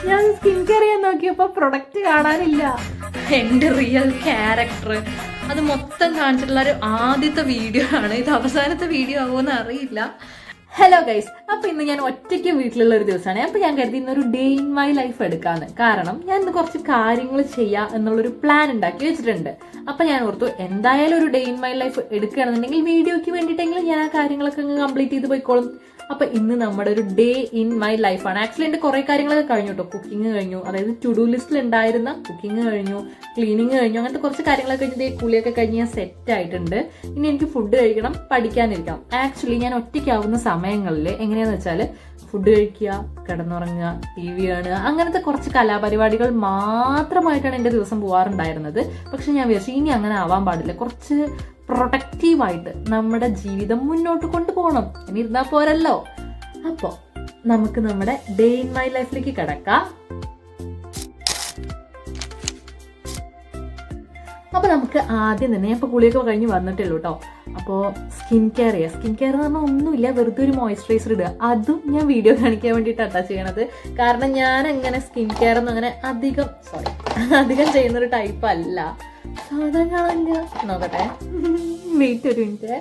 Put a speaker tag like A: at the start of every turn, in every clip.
A: ഞാൻ skin care ചെയ്യാൻ നോക്കിയപ്പോൾ പ്രൊഡക്റ്റ് കാണാനില്ല. എൻ്റെ റിയൽ ക്യാരക്ടർ അത് മൊത്തം കാണിച്ചിട്ടുള്ള ഒരു ആദ്യത്തെ വീഡിയോ ആണ്. ഇത് അവസാനത്തെ വീഡിയോ ആകുമെന്ന് അറിയില്ല. ഹലോ ഗൈസ്, അപ്പൊ ഇന്ന് ഞാൻ ഒറ്റയ്ക്ക് വീട്ടിലുള്ള ഒരു ദിവസമാണ്. അപ്പൊ ഞാൻ കരുതി ഇന്നൊരു ഡേ ഇൻ മൈ ലൈഫ് എടുക്കാന്ന്. കാരണം ഞാൻ ഇന്ന് കുറച്ച് കാര്യങ്ങൾ ചെയ്യാം എന്നുള്ളൊരു പ്ലാൻ ഉണ്ടാക്കി വെച്ചിട്ടുണ്ട്. അപ്പൊ ഞാൻ ഓർത്തു എന്തായാലും ഒരു ഡേ ഇൻ മൈ ലൈഫ് എടുക്കുകയാണെന്നുണ്ടെങ്കിൽ വീഡിയോയ്ക്ക് വേണ്ടിയിട്ടെങ്കിലും ഞാൻ ആ കാര്യങ്ങളൊക്കെ കംപ്ലീറ്റ് ചെയ്ത് പോയിക്കോളും. അപ്പൊ ഇന്ന് നമ്മുടെ ഒരു ഡേ ഇൻ മൈ ലൈഫാണ്. ആക്ച്വലി എന്റെ കുറെ കാര്യങ്ങളൊക്കെ കഴിഞ്ഞു കേട്ടോ. കുക്കിംഗ് കഴിഞ്ഞു, അതായത് ടു ഡു ലിസ്റ്റിൽ ഉണ്ടായിരുന്ന കുക്കിംഗ് കഴിഞ്ഞു, ക്ലീനിങ് കഴിഞ്ഞു, അങ്ങനത്തെ കുറച്ച് കാര്യങ്ങളൊക്കെ കഴിഞ്ഞിട്ട് കുളിയൊക്കെ കഴിഞ്ഞ് ഞാൻ സെറ്റ് ആയിട്ടുണ്ട്. ഇനി എനിക്ക് ഫുഡ് കഴിക്കണം, പഠിക്കാനിരിക്കണം. ആക്ച്വലി ഞാൻ ഒറ്റയ്ക്കാവുന്ന സമയങ്ങളിൽ എങ്ങനെയാന്ന് വെച്ചാൽ ഫുഡ് കഴിക്കുക, കിടന്നുറങ്ങുക, TV കാണുക, അങ്ങനത്തെ കുറച്ച് കലാപരിപാടികൾ മാത്രമായിട്ടാണ് എൻ്റെ ദിവസം പോവാറുണ്ടായിരുന്നത്. പക്ഷെ ഞാൻ വിചാരിച്ചു ഇനി അങ്ങനെ ആവാൻ പാടില്ല. കുറച്ച് പ്രൊഡക്റ്റീവായിട്ട് നമ്മുടെ ജീവിതം മുന്നോട്ട് കൊണ്ടുപോകണം. ഇനി ഇരുന്നാൽ പോരല്ലോ. അപ്പോൾ നമുക്ക് നമ്മുടെ ഡേ ഇൻ മൈ ലൈഫിലേക്ക് കിടക്കാം. അപ്പൊ നമുക്ക് ആദ്യം തന്നെ ഞാൻ ഇപ്പൊ കുളിയൊക്കെ കഴിഞ്ഞ് വന്നിട്ടുള്ളൂ കേട്ടോ. അപ്പോൾ സ്കിൻ കെയർ ചെയ്യുക. സ്കിൻ കെയർ എന്ന് പറഞ്ഞാൽ ഒന്നുമില്ല, വെറുതെ ഒരു മോയ്സ്ചറൈസർ ഇടുക. അതും ഞാൻ വീഡിയോ കാണിക്കാൻ വേണ്ടിയിട്ടാണ് ചെയ്യണത്. കാരണം ഞാൻ അങ്ങനെ സ്കിൻ കെയർ ഒന്നും അങ്ങനെ അധികം ചെയ്യുന്നൊരു ടൈപ്പ് അല്ല. സാധാരണ നോക്കട്ടെ, വെയിറ്റ് ഒരു മിനിറ്റ്.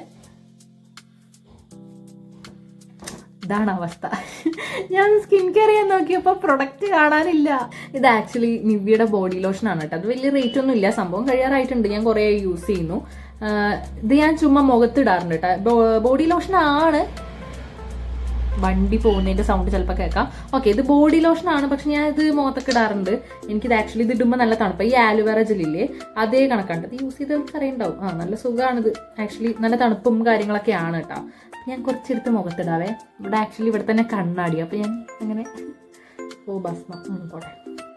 A: ഇതാണ് അവസ്ഥ. ഞാൻ സ്കിൻ കെയർ ചെയ്യാൻ നോക്കിയപ്പോൾ പ്രൊഡക്റ്റ് കാണാനില്ല. ഇത് ആക്ച്വലി നിവ്യയുടെ ബോഡി ലോഷൻ ആണ് കേട്ടോ. അത് വലിയ റേറ്റ് ഒന്നും ഇല്ല, സംഭവം കഴിയാറായിട്ടുണ്ട്. ഞാൻ കുറേ യൂസ് ചെയ്യുന്നു. ഇത് ഞാൻ ചുമ്മാ മുഖത്തിടാറുണ്ട് കേട്ടോ. ബോഡി ലോഷൻ ആണ്. വണ്ടി പോകുന്നതിന്റെ സൗണ്ട് ചിലപ്പോൾ കേൾക്കാം. ഓക്കെ, ഇത് ബോഡി ലോഷൻ ആണ്, പക്ഷെ ഞാൻ ഇത് മുഖത്തൊക്കെ ഇടാറുണ്ട്. എനിക്കിത് ആക്ച്വലി ഇത് ഇടുമ്പോൾ നല്ല തണുപ്പ്. ഈ ആലുവേറ ജെല്ലില്ലേ, അതേ കണക്കാണ്. ഇത് യൂസ് ചെയ്ത് നമുക്ക് അറിയണ്ടാവും. നല്ല സുഖമാണിത്. ആക്ച്വലി നല്ല തണുപ്പും കാര്യങ്ങളൊക്കെയാണ് കേട്ടോ. ഞാൻ കുറച്ചെടുത്ത് മുഖത്തിടാവേ. ഇവിടെ ആക്ച്വലി ഇവിടെ തന്നെ കണ്ണാടി. അപ്പൊ ഞാൻ അങ്ങനെ ഭസ്മം പോട്ടെ.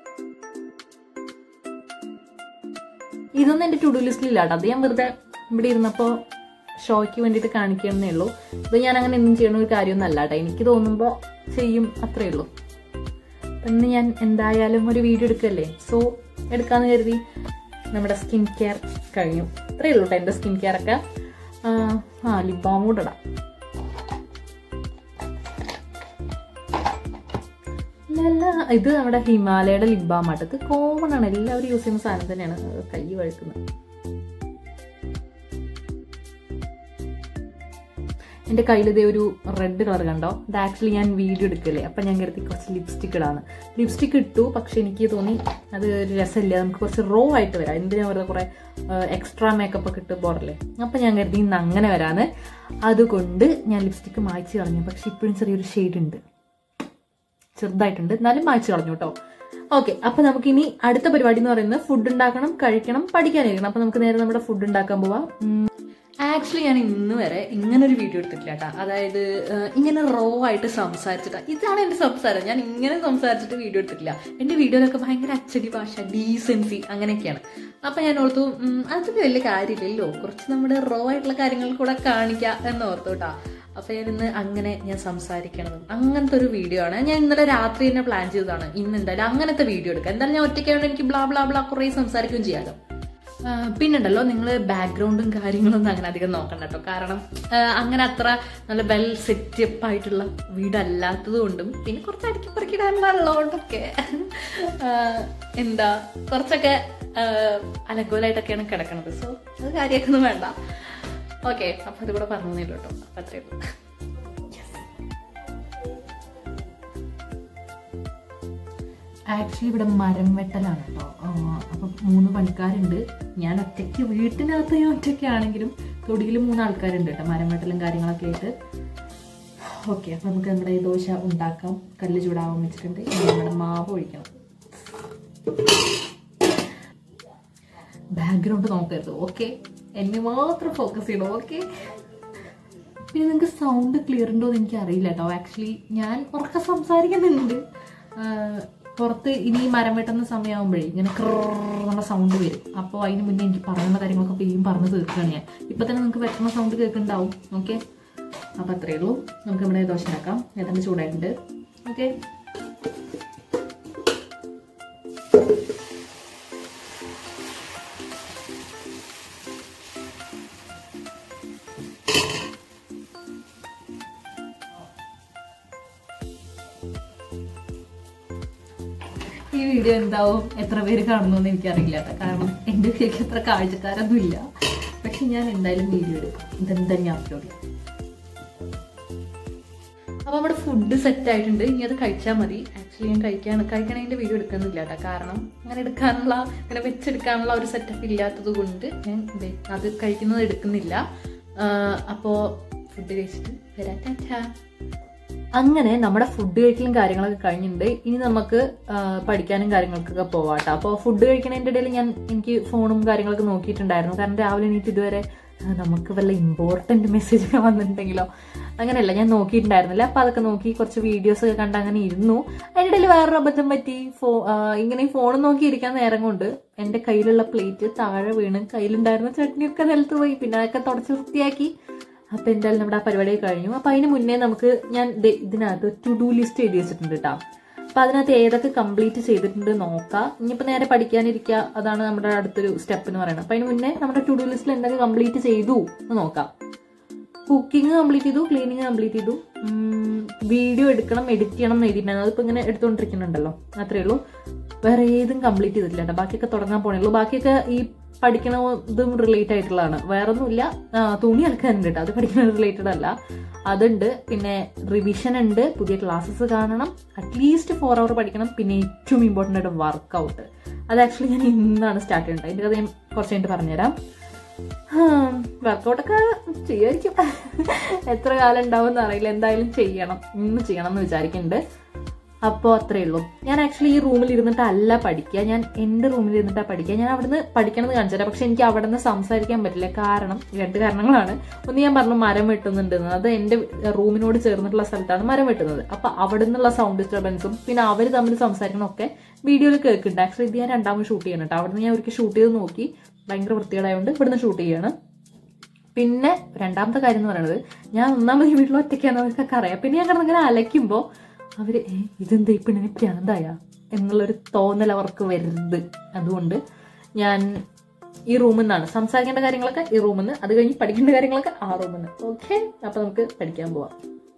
A: ഇതൊന്നും എൻ്റെ ടു ഡു ലിസ്റ്റിലില്ല കേട്ടോ. അത് ഞാൻ വെറുതെ ഇവിടെ ഇരുന്നപ്പോൾ ഷോയ്ക്ക് വേണ്ടിയിട്ട് കാണിക്കണമെന്നേ ഉള്ളൂ. ഇത് ഞാൻ അങ്ങനെ ഒന്നും ചെയ്യണ ഒരു കാര്യമൊന്നും അല്ല കേട്ടോ. എനിക്ക് തോന്നുമ്പോൾ ചെയ്യും, അത്രേ ഉള്ളൂ. ഇന്ന് ഞാൻ എന്തായാലും ഒരു വീഡിയോ എടുക്കല്ലേ, സോ എടുക്കാന്ന് കരുതി. നമ്മുടെ സ്കിൻ കെയർ കഴിഞ്ഞു. അത്രേ ഉള്ളൂ കേട്ടോ എൻ്റെ സ്കിൻ കെയർ ഒക്കെ. ലിപ് ബാം കൂടെ ഇടാം. ഇത് നമ്മുടെ ഹിമാലയയുടെ ലിപ് ബാം ആട്ടോ. ഇത് കോമൺ ആണ്, എല്ലാവരും യൂസ് ചെയ്യുന്ന സാധനം തന്നെയാണ്. കൈ വഴുക്കുന്നത്. എൻ്റെ കയ്യിൽ ഇതേ ഒരു റെഡ് കളർ കണ്ടോ. ഇത് ആക്ച്വലി ഞാൻ വീഡിയോ എടുക്കല്ലേ, അപ്പം ഞാൻ കരുതി കുറച്ച് ലിപ്സ്റ്റിക് ഇടാന്ന്. ലിപ്സ്റ്റിക് ഇട്ടു, പക്ഷെ എനിക്ക് തോന്നി അത് ഒരു രസമില്ല. നമുക്ക് കുറച്ച് റോ ആയിട്ട് വരാം. എന്തിനാ വെറുതെ കുറെ എക്സ്ട്രാ മേക്കപ്പ് ഒക്കെ ഇട്ട് പോരല്ലേ. അപ്പം ഞാൻ കരുതി ഇന്ന് അങ്ങനെ വരാന്ന്. അതുകൊണ്ട് ഞാൻ ലിപ്സ്റ്റിക് മായ്ച്ച് കളഞ്ഞു. പക്ഷെ ഇപ്പോഴും ചെറിയൊരു ഷെയ്ഡ് ഉണ്ട്, ചെറുതായിട്ടുണ്ട്, എന്നാലും മായ്ച്ച് കളഞ്ഞു കേട്ടോ. ഓക്കെ, അപ്പൊ നമുക്ക് ഇനി അടുത്ത പരിപാടി എന്ന് പറയുന്നത് ഫുഡ് ഉണ്ടാക്കണം, കഴിക്കണം, പഠിക്കാനിരിക്കണം. അപ്പൊ നമുക്ക് നേരെ നമ്മുടെ ഫുഡ് ഉണ്ടാക്കാൻ പോവാം. ആക്ച്വലി ഞാൻ ഇന്ന് വരെ ഇങ്ങനൊരു വീഡിയോ എടുത്തിട്ടില്ല കേട്ടോ. അതായത് ഇങ്ങനെ റോ ആയിട്ട് സംസാരിച്ചിട്ടാ. ഇതാണ് എൻ്റെ സംസാരം. ഞാൻ ഇങ്ങനെ സംസാരിച്ചിട്ട് വീഡിയോ എടുത്തിട്ടില്ല. എൻ്റെ വീഡിയോയിലൊക്കെ ഭയങ്കര അച്ചടി ഭാഷ, ഡീസൻസി അങ്ങനെയൊക്കെയാണ്. അപ്പം ഞാൻ ഓർത്തു അതൊക്കെ വലിയ കാര്യമില്ലല്ലോ, കുറച്ച് നമ്മുടെ റോ ആയിട്ടുള്ള കാര്യങ്ങൾ കൂടെ കാണിക്കാം എന്ന് ഓർത്തു കേട്ടോ. അപ്പം ഞാനിന്ന് അങ്ങനെ ഞാൻ സംസാരിക്കണത് അങ്ങനത്തെ ഒരു വീഡിയോ ആണ്. ഞാൻ ഇന്നലെ രാത്രി തന്നെ പ്ലാൻ ചെയ്തതാണ് ഇന്ന് എന്തായാലും അങ്ങനത്തെ വീഡിയോ എടുക്കാം. എന്തായാലും ഞാൻ ഒറ്റയ്ക്കായതുകൊണ്ട് എനിക്ക് ബ്ലാ ബ്ലാ ബ്ലാ കുറേ സംസാരിക്കുകയും ചെയ്യാമല്ലോ. പിന്നുണ്ടല്ലോ, നിങ്ങൾ ബാക്ക്ഗ്രൗണ്ടും കാര്യങ്ങളൊന്നും അങ്ങനെ അധികം നോക്കണ്ട കേട്ടോ. കാരണം അങ്ങനെ അത്ര നല്ല വെൽ സെറ്റപ്പ് ആയിട്ടുള്ള വീടല്ലാത്തത് കൊണ്ടും പിന്നെ കുറച്ച് അടുക്കി പെറുക്കിടാനുള്ളതുകൊണ്ടൊക്കെ എന്താ കുറച്ചൊക്കെ അലങ്കോലായിട്ടൊക്കെയാണ് കിടക്കണത്. സോ അത് കാര്യമൊക്കെ ഒന്നും വേണ്ട. ഓക്കെ, അപ്പം അത് കൂടെ പറഞ്ഞില്ല കേട്ടോ. അപ്പം അത്രയേ ഉള്ളൂ. ആക്ച്വലി ഇവിടെ മരം വെട്ടലാണ് കേട്ടോ. അപ്പം 3 പണിക്കാരുണ്ട്. ഞാൻ ഒറ്റയ്ക്ക്, വീട്ടിനകത്ത് ഞാൻ ഒറ്റയ്ക്കാണെങ്കിലും തൊടിയിൽ 3 ആൾക്കാരുണ്ട് കേട്ടോ, മരം വെട്ടലും കാര്യങ്ങളൊക്കെ ആയിട്ട്. ഓക്കെ, അപ്പം നമുക്ക് നമ്മുടെ ദോശ ഉണ്ടാക്കാം. കല്ല് ചൂടാവാൻ വെച്ചിട്ടുണ്ട്. നമ്മുടെ മാവ് ഒഴിക്കണം. ബാക്ക്ഗ്രൗണ്ട് നോക്കരുത്, ഓക്കെ? എന്നെ മാത്രം ഫോക്കസ് ചെയ്യണം, ഓക്കെ? പിന്നെ നിങ്ങൾക്ക് സൗണ്ട് ക്ലിയർ ഉണ്ടോ എന്ന് എനിക്ക് അറിയില്ല കേട്ടോ. ആക്ച്വലി ഞാൻ ഉറക്കെ സംസാരിക്കുന്നുണ്ട്. പുറത്ത് ഇനി മരം വെട്ടുന്ന സമയമാകുമ്പോഴേ ഇങ്ങനെ ക്രന്നുള്ള സൗണ്ട് വരും. അപ്പോൾ അതിന് മുന്നേ എനിക്ക് പറയുന്ന കാര്യങ്ങളൊക്കെ പിന്നെയും പറഞ്ഞു തീർക്കുകയാണ് ഞാൻ. ഇപ്പം തന്നെ നിങ്ങൾക്ക് വെട്ടുന്ന സൗണ്ട് കേൾക്കുന്നുണ്ടാവും, ഓക്കെ? അപ്പം അത്രയേ ഉള്ളൂ. നമുക്ക് ഇവിടെ ദോശ ഉണ്ടാക്കാം. ഏതാണ്ട് ചൂടായിട്ടുണ്ട്, ഓക്കെ? ഈ വീഡിയോ എന്താവും എത്ര പേര് കാണുന്നു എനിക്കറിയില്ല കേട്ടോ. കാരണം എൻ്റെ വീഡിയോക്ക് എത്ര കാഴ്ചക്കാരൊന്നും ഇല്ല. പക്ഷെ ഞാൻ എന്തായാലും വീഡിയോ എടുക്കും. ഇതെന്താ ഞാൻ അപ്ലോഡ് ചെയ്യാം. അപ്പോൾ നമ്മുടെ ഫുഡ് സെറ്റ് ആയിട്ടുണ്ട്. ഇനി അത് കഴിച്ചാൽ മതി. ആക്ച്വലി ഞാൻ കഴിക്കണതിൻ്റെ വീഡിയോ എടുക്കുന്നില്ല കേട്ടോ. കാരണം അങ്ങനെ വെച്ചെടുക്കാനുള്ള ഒരു സെറ്റപ്പ് ഇല്ലാത്തത് കൊണ്ട് ഞാൻ അത് കഴിക്കുന്നത് എടുക്കുന്നില്ല. അപ്പോൾ ഫുഡ് കഴിച്ചിട്ട് വരാം. ടാറ്റാ. അങ്ങനെ നമ്മുടെ ഫുഡ് കഴിക്കലും കാര്യങ്ങളൊക്കെ കഴിഞ്ഞിട്ടുണ്ട്. ഇനി നമുക്ക് പഠിക്കാനും കാര്യങ്ങൾക്കൊക്കെ പോവാട്ടോ. അപ്പോൾ ഫുഡ് കഴിക്കണതിൻ്റെ ഇടയിൽ എനിക്ക് ഫോണും കാര്യങ്ങളൊക്കെ നോക്കിയിട്ടുണ്ടായിരുന്നു. കാരണം രാവിലെ എണീറ്റ് ഇതുവരെ നമുക്ക് വല്ല ഇമ്പോർട്ടൻറ്റ് മെസ്സേജ് ഒക്കെ വന്നിട്ടുണ്ടെങ്കിലോ അങ്ങനെയല്ല, ഞാൻ നോക്കിയിട്ടുണ്ടായിരുന്നില്ല. അപ്പോൾ അതൊക്കെ നോക്കി കുറച്ച് വീഡിയോസ് ഒക്കെ കണ്ട് അങ്ങനെ ഇരുന്നു. അതിൻ്റെ ഇടയിൽ വേറൊരു അബദ്ധം പറ്റി. ഇങ്ങനെ ഫോൺ നോക്കിയിരിക്കാൻ നേരം കൊണ്ട് എൻ്റെ കയ്യിലുള്ള പ്ലേറ്റ് താഴെ വീണ് കയ്യിലുണ്ടായിരുന്ന ചട്നിയൊക്കെ നിലത്ത് പോയി. പിന്നെ അതൊക്കെ തുടച്ച് വൃത്തിയാക്കി. അപ്പോൾ എന്തായാലും നമ്മുടെ ആ പരിപാടി കഴിഞ്ഞു. അപ്പോൾ അതിന് മുന്നേ ഞാൻ ഇതിനകത്ത് ടു ഡു ലിസ്റ്റ് എഴുതി വെച്ചിട്ടുണ്ട് കേട്ടോ. അപ്പോൾ അതിനകത്ത് ഏതൊക്കെ കംപ്ലീറ്റ് ചെയ്തിട്ടുണ്ട് നോക്കാം. ഇനിയിപ്പോൾ നേരെ പഠിക്കാനിരിക്കുക, അതാണ് നമ്മുടെ അടുത്തൊരു സ്റ്റെപ്പ് എന്ന് പറയുന്നത്. അപ്പോൾ അതിന് മുന്നേ നമ്മുടെ ടു ഡു ലിസ്റ്റിൽ എന്തൊക്കെ കംപ്ലീറ്റ് ചെയ്തു എന്ന് നോക്കാം. കുക്കിംഗ് കംപ്ലീറ്റ് ചെയ്തു, ക്ലീനിങ് കംപ്ലീറ്റ് ചെയ്തു, വീഡിയോ എടുക്കണം, എഡിറ്റ് ചെയ്യണം എന്ന് എഴുതിയിട്ടുണ്ടായിരുന്നു. അതിപ്പോൾ ഇങ്ങനെ എടുത്തുകൊണ്ടിരിക്കുന്നുണ്ടല്ലോ, അത്രയേ ഉള്ളൂ. വേറെ ഏതും കംപ്ലീറ്റ് ചെയ്തിട്ടില്ല കേട്ടോ. ബാക്കിയൊക്കെ തുടങ്ങാൻ പോണേ ഉള്ളൂ. ബാക്കിയൊക്കെ ഈ പഠിക്കണതും റിലേറ്റ് ആയിട്ടുള്ളതാണ്. വേറെ ഒന്നുമില്ല. തുണി അലക്കാനുണ്ട് കേട്ടോ, അത് പഠിക്കണ റിലേറ്റഡ് അല്ല, അതുണ്ട്. പിന്നെ റിവിഷൻ ഉണ്ട്, പുതിയ ക്ലാസ്സസ് കാണണം, അറ്റ്ലീസ്റ്റ് 4 hour പഠിക്കണം. പിന്നെ ഏറ്റവും ഇമ്പോർട്ടൻ്റ് ആയിട്ട് വർക്കൗട്ട്. അത് ആക്ച്വലി ഞാൻ ഇന്നാണ് സ്റ്റാർട്ട് ചെയ്യേണ്ടത്. അതിൻ്റെ കഥ ഞാൻ കുറച്ച് കഴിഞ്ഞിട്ട് പറഞ്ഞുതരാം. വർക്കൗട്ടൊക്കെ ചെയ്യുമായിരിക്കും. എത്ര കാലം ഉണ്ടാവും എന്നറിയില്ല. എന്തായാലും ഇന്ന് ചെയ്യണം എന്ന് വിചാരിക്കുന്നുണ്ട്. അപ്പോൾ അത്രയേ ഉള്ളൂ. ഞാൻ ആക്ച്വലി ഈ റൂമിൽ ഇരുന്നിട്ടല്ല പഠിക്കുക, ഞാൻ എൻ്റെ റൂമിൽ ഇരുന്നിട്ടാണ് പഠിക്കുക. ഞാൻ അവിടുന്ന് പഠിക്കണമെന്ന് കാണിച്ചുതരാം. പക്ഷെ എനിക്ക് അവിടെ നിന്ന് സംസാരിക്കാൻ പറ്റില്ല. കാരണം 2 കാരണങ്ങളാണ്. ഒന്ന്, ഞാൻ പറഞ്ഞു മരം വെട്ടുന്നുണ്ടെന്ന്. അത് എൻ്റെ റൂമിനോട് ചേർന്നിട്ടുള്ള സ്ഥലത്താണ് മരം വെട്ടുന്നത്. അപ്പോൾ അവിടെ നിന്നുള്ള സൗണ്ട് ഡിസ്റ്റർബൻസും പിന്നെ അവർ തമ്മിൽ സംസാരിക്കണമൊക്കെ വീഡിയോയിൽ കേൾക്കുന്നുണ്ട്. ആക്ച്വലി ഇത് ഞാൻ രണ്ടാമത് ഷൂട്ട് ചെയ്യണം കേട്ടോ. അവിടെ നിന്ന് ഞാൻ ഒരിക്കൽ ഷൂട്ട് ചെയ്ത് നോക്കി, ഭയങ്കര വൃത്തികേടായതുകൊണ്ട് ഇവിടുന്ന് ഷൂട്ട് ചെയ്യാണ്. പിന്നെ രണ്ടാമത്തെ കാര്യം എന്ന് പറയുന്നത്, ഞാൻ ഒന്നാമത് വീട്ടിൽ ഒറ്റയ്ക്കാണെന്നവർക്കൊക്കെ അറിയാം. പിന്നെ ഞാൻ കിടന്നിങ്ങനെ അലയ്ക്കുമ്പോൾ അവര് ഇതെന്താ ഈ പെണ്ണിന് പ്രാന്തായ എന്നുള്ളൊരു തോന്നൽ അവർക്ക് വരുന്നത്. അതുകൊണ്ട് ഞാൻ ഈ റൂമിൽ നിന്നാണ് സംസാരിക്കേണ്ട കാര്യങ്ങളൊക്കെ ഈ റൂമിൽ നിന്ന്, അത് കഴിഞ്ഞ് പഠിക്കേണ്ട കാര്യങ്ങളൊക്കെ ആ റൂമിൽ നിന്ന്. ഓക്കെ, അപ്പൊ നമുക്ക് പഠിക്കാൻ പോവാം.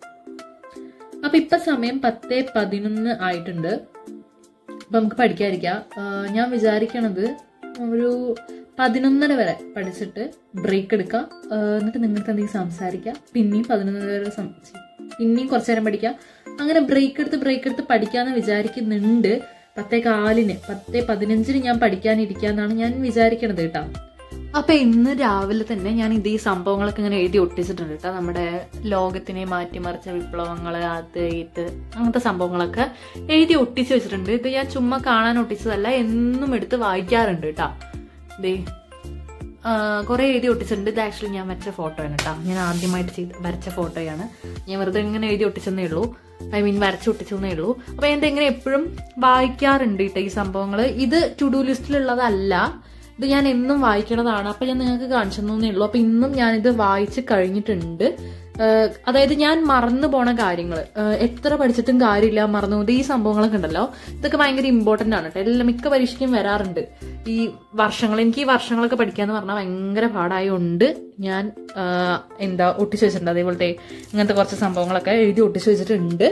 A: അപ്പൊ ഇപ്പൊ സമയം 10:11 ആയിട്ടുണ്ട്. അപ്പൊ നമുക്ക് പഠിക്കാതിരിക്കാം. ഞാൻ വിചാരിക്കണത് ഒരു 11:30 വരെ പഠിച്ചിട്ട് ബ്രേക്ക് എടുക്കാം. എന്നിട്ട് നിങ്ങൾക്ക് എന്തെങ്കിലും സംസാരിക്കാം. പിന്നെയും 11:30 വരെ പിന്നെയും കുറച്ചു നേരം പഠിക്കാം. അങ്ങനെ ബ്രേക്ക് എടുത്ത് പഠിക്കാന്ന് വിചാരിക്കുന്നുണ്ട്. 10:15 10:15 ഞാൻ പഠിക്കാനിരിക്കാന്നാണ് ഞാൻ വിചാരിക്കണത് കേട്ടോ. അപ്പൊ ഇന്ന് രാവിലെ തന്നെ ഞാൻ ഈ സംഭവങ്ങളൊക്കെ ഇങ്ങനെ എഴുതി ഒട്ടിച്ചിട്ടുണ്ട് കേട്ടോ. നമ്മുടെ ലോകത്തിനെ മാറ്റിമറിച്ച വിപ്ലവങ്ങള്, അത് ഇത് അങ്ങനത്തെ സംഭവങ്ങളൊക്കെ എഴുതി ഒട്ടിച്ച് വെച്ചിട്ടുണ്ട്. ഇത് ഞാൻ ചുമ്മാ കാണാൻ ഒട്ടിച്ചതല്ല, എന്നും എടുത്ത് വായിക്കാറുണ്ട് കേട്ടോ. ഇതേ കുറെ എഴുതി ഒട്ടിച്ചിട്ടുണ്ട്. ഇത് ആക്ച്വലി ഞാൻ വരച്ച ഫോട്ടോയാണ് കേട്ടോ. ഞാൻ ആദ്യമായിട്ട് വരച്ച ഫോട്ടോയാണ്. ഞാൻ വെറുതെ ഇങ്ങനെ എഴുതി ഒട്ടിച്ചെന്നേ ഉള്ളൂ. വരച്ച് ഒട്ടിച്ചെന്നേ ഉള്ളൂ. അപ്പൊ ഞാൻ ഇതെങ്ങനെ എപ്പോഴും വായിക്കാറുണ്ട് കേട്ടോ ഈ സംഭവങ്ങൾ. ഇത് ടു ഡു ലിസ്റ്റിലുള്ളതല്ല, ഇത് ഞാൻ എന്നും വായിക്കണതാണ്. അപ്പൊ ഞാൻ നിങ്ങൾക്ക് കാണിച്ചു തന്നേ ഉള്ളൂ. അപ്പൊ ഇന്നും ഞാനിത് വായിച്ച് കഴിഞ്ഞിട്ടുണ്ട്. അതായത് ഞാൻ മറന്നു പോണ കാര്യങ്ങൾ, എത്ര പഠിച്ചിട്ടും കാര്യമില്ല, മറന്നു പോകുന്നത്. ഈ സംഭവങ്ങളൊക്കെ ഉണ്ടല്ലോ, ഇതൊക്കെ ഭയങ്കര ഇമ്പോർട്ടന്റ് ആണ് കേട്ടോ. എല്ലാം മിക്ക പരീക്ഷയ്ക്കും വരാറുണ്ട് ഈ വർഷങ്ങൾ. എനിക്ക് ഈ വർഷങ്ങളൊക്കെ പഠിക്കാന്ന് പറഞ്ഞാൽ ഭയങ്കര പാടായതുകൊണ്ട് ഞാൻ ഒട്ടിച്ചു വെച്ചിട്ടുണ്ട്. അതേപോലത്തെ ഇങ്ങനത്തെ കുറച്ച് സംഭവങ്ങളൊക്കെ എഴുതി ഒട്ടിച്ചു വെച്ചിട്ടുണ്ട്.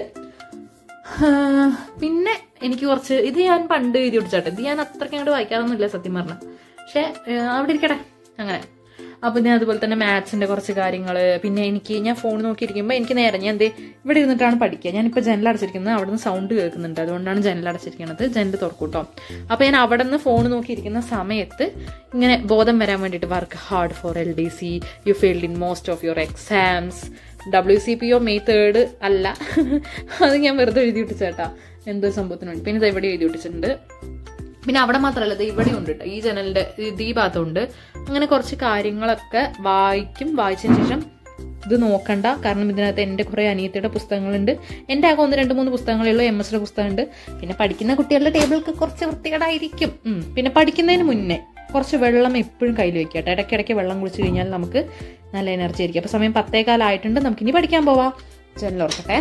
A: പിന്നെ എനിക്ക് കുറച്ച് ഇത് ഞാൻ പണ്ട് എഴുതി ഒട്ടിച്ചാട്ടെ. ഇത് ഞാൻ അത്രയ്ക്ക് അങ്ങോട്ട് വായിക്കാറൊന്നുമില്ല സത്യം പറഞ്ഞാൽ. പക്ഷെ അവിടെ ഇരിക്കട്ടെ അങ്ങനെ. അപ്പൊ ഞാൻ അതുപോലെ തന്നെ മാത്സിന്റെ കുറച്ച് കാര്യങ്ങൾ. പിന്നെ ഞാൻ ഫോൺ നോക്കിയിരിക്കുമ്പോൾ എനിക്ക് നേരെ ഞാൻ ഇവിടെ ഇരുന്നിട്ടാണ് പഠിക്കുക. ഞാനിപ്പോൾ ജനലടച്ചിരിക്കുന്നത്, അവിടെ നിന്ന് സൗണ്ട് കേൾക്കുന്നുണ്ട്, അതുകൊണ്ടാണ് ജനലടച്ചിരിക്കുന്നത്. ജനൽ തുറക്കൂട്ടോ. അപ്പൊ ഞാൻ അവിടെ നിന്ന് ഫോൺ നോക്കിയിരിക്കുന്ന സമയത്ത് ഇങ്ങനെ ബോധം വരാൻ വേണ്ടിയിട്ട് work hard for LDC, you failed in most of your exams, WCPO May 3rd അല്ല, അത് ഞാൻ വെറുതെ എഴുതി വിട്ടിച്ചേട്ടാ എന്തോ സംഭവത്തിന് വേണ്ടി. പിന്നെ ഇത് എവിടെ എഴുതി വിട്ടിച്ചിട്ടുണ്ട്. പിന്നെ അവിടെ മാത്രമല്ല, ഇത് ഇവിടെ ഉണ്ട് കേട്ടോ, ഈ ജനലിന്റെ ഈ ഭാഗത്തുണ്ട്. അങ്ങനെ കുറച്ച് കാര്യങ്ങളൊക്കെ വായിച്ചതിന് ശേഷം ഇത് നോക്കണ്ട. കാരണം ഇതിനകത്ത് എൻ്റെ കുറെ അനിയത്തിയുടെ പുസ്തകങ്ങളുണ്ട്. എൻ്റെ ആകെ 1, 2, 3 പുസ്തകങ്ങളേ ഉള്ളൂ. MS-യുടെ പുസ്തകമുണ്ട്. പിന്നെ പഠിക്കുന്ന കുട്ടികളുടെ ടേബിളൊക്കെ കുറച്ച് വൃത്തികേടായിരിക്കും. പിന്നെ പഠിക്കുന്നതിന് മുന്നേ കുറച്ച് വെള്ളം എപ്പോഴും കയ്യിൽ വെക്കുക കേട്ടോ. ഇടയ്ക്കിടയ്ക്ക് വെള്ളം കുടിച്ചു കഴിഞ്ഞാൽ നമുക്ക് നല്ല എനർജി ആയിരിക്കും. അപ്പൊ സമയം 10:15 ആയിട്ടുണ്ട്. നമുക്കിനി പഠിക്കാൻ പോവാം. ജനലോർക്കട്ടെ.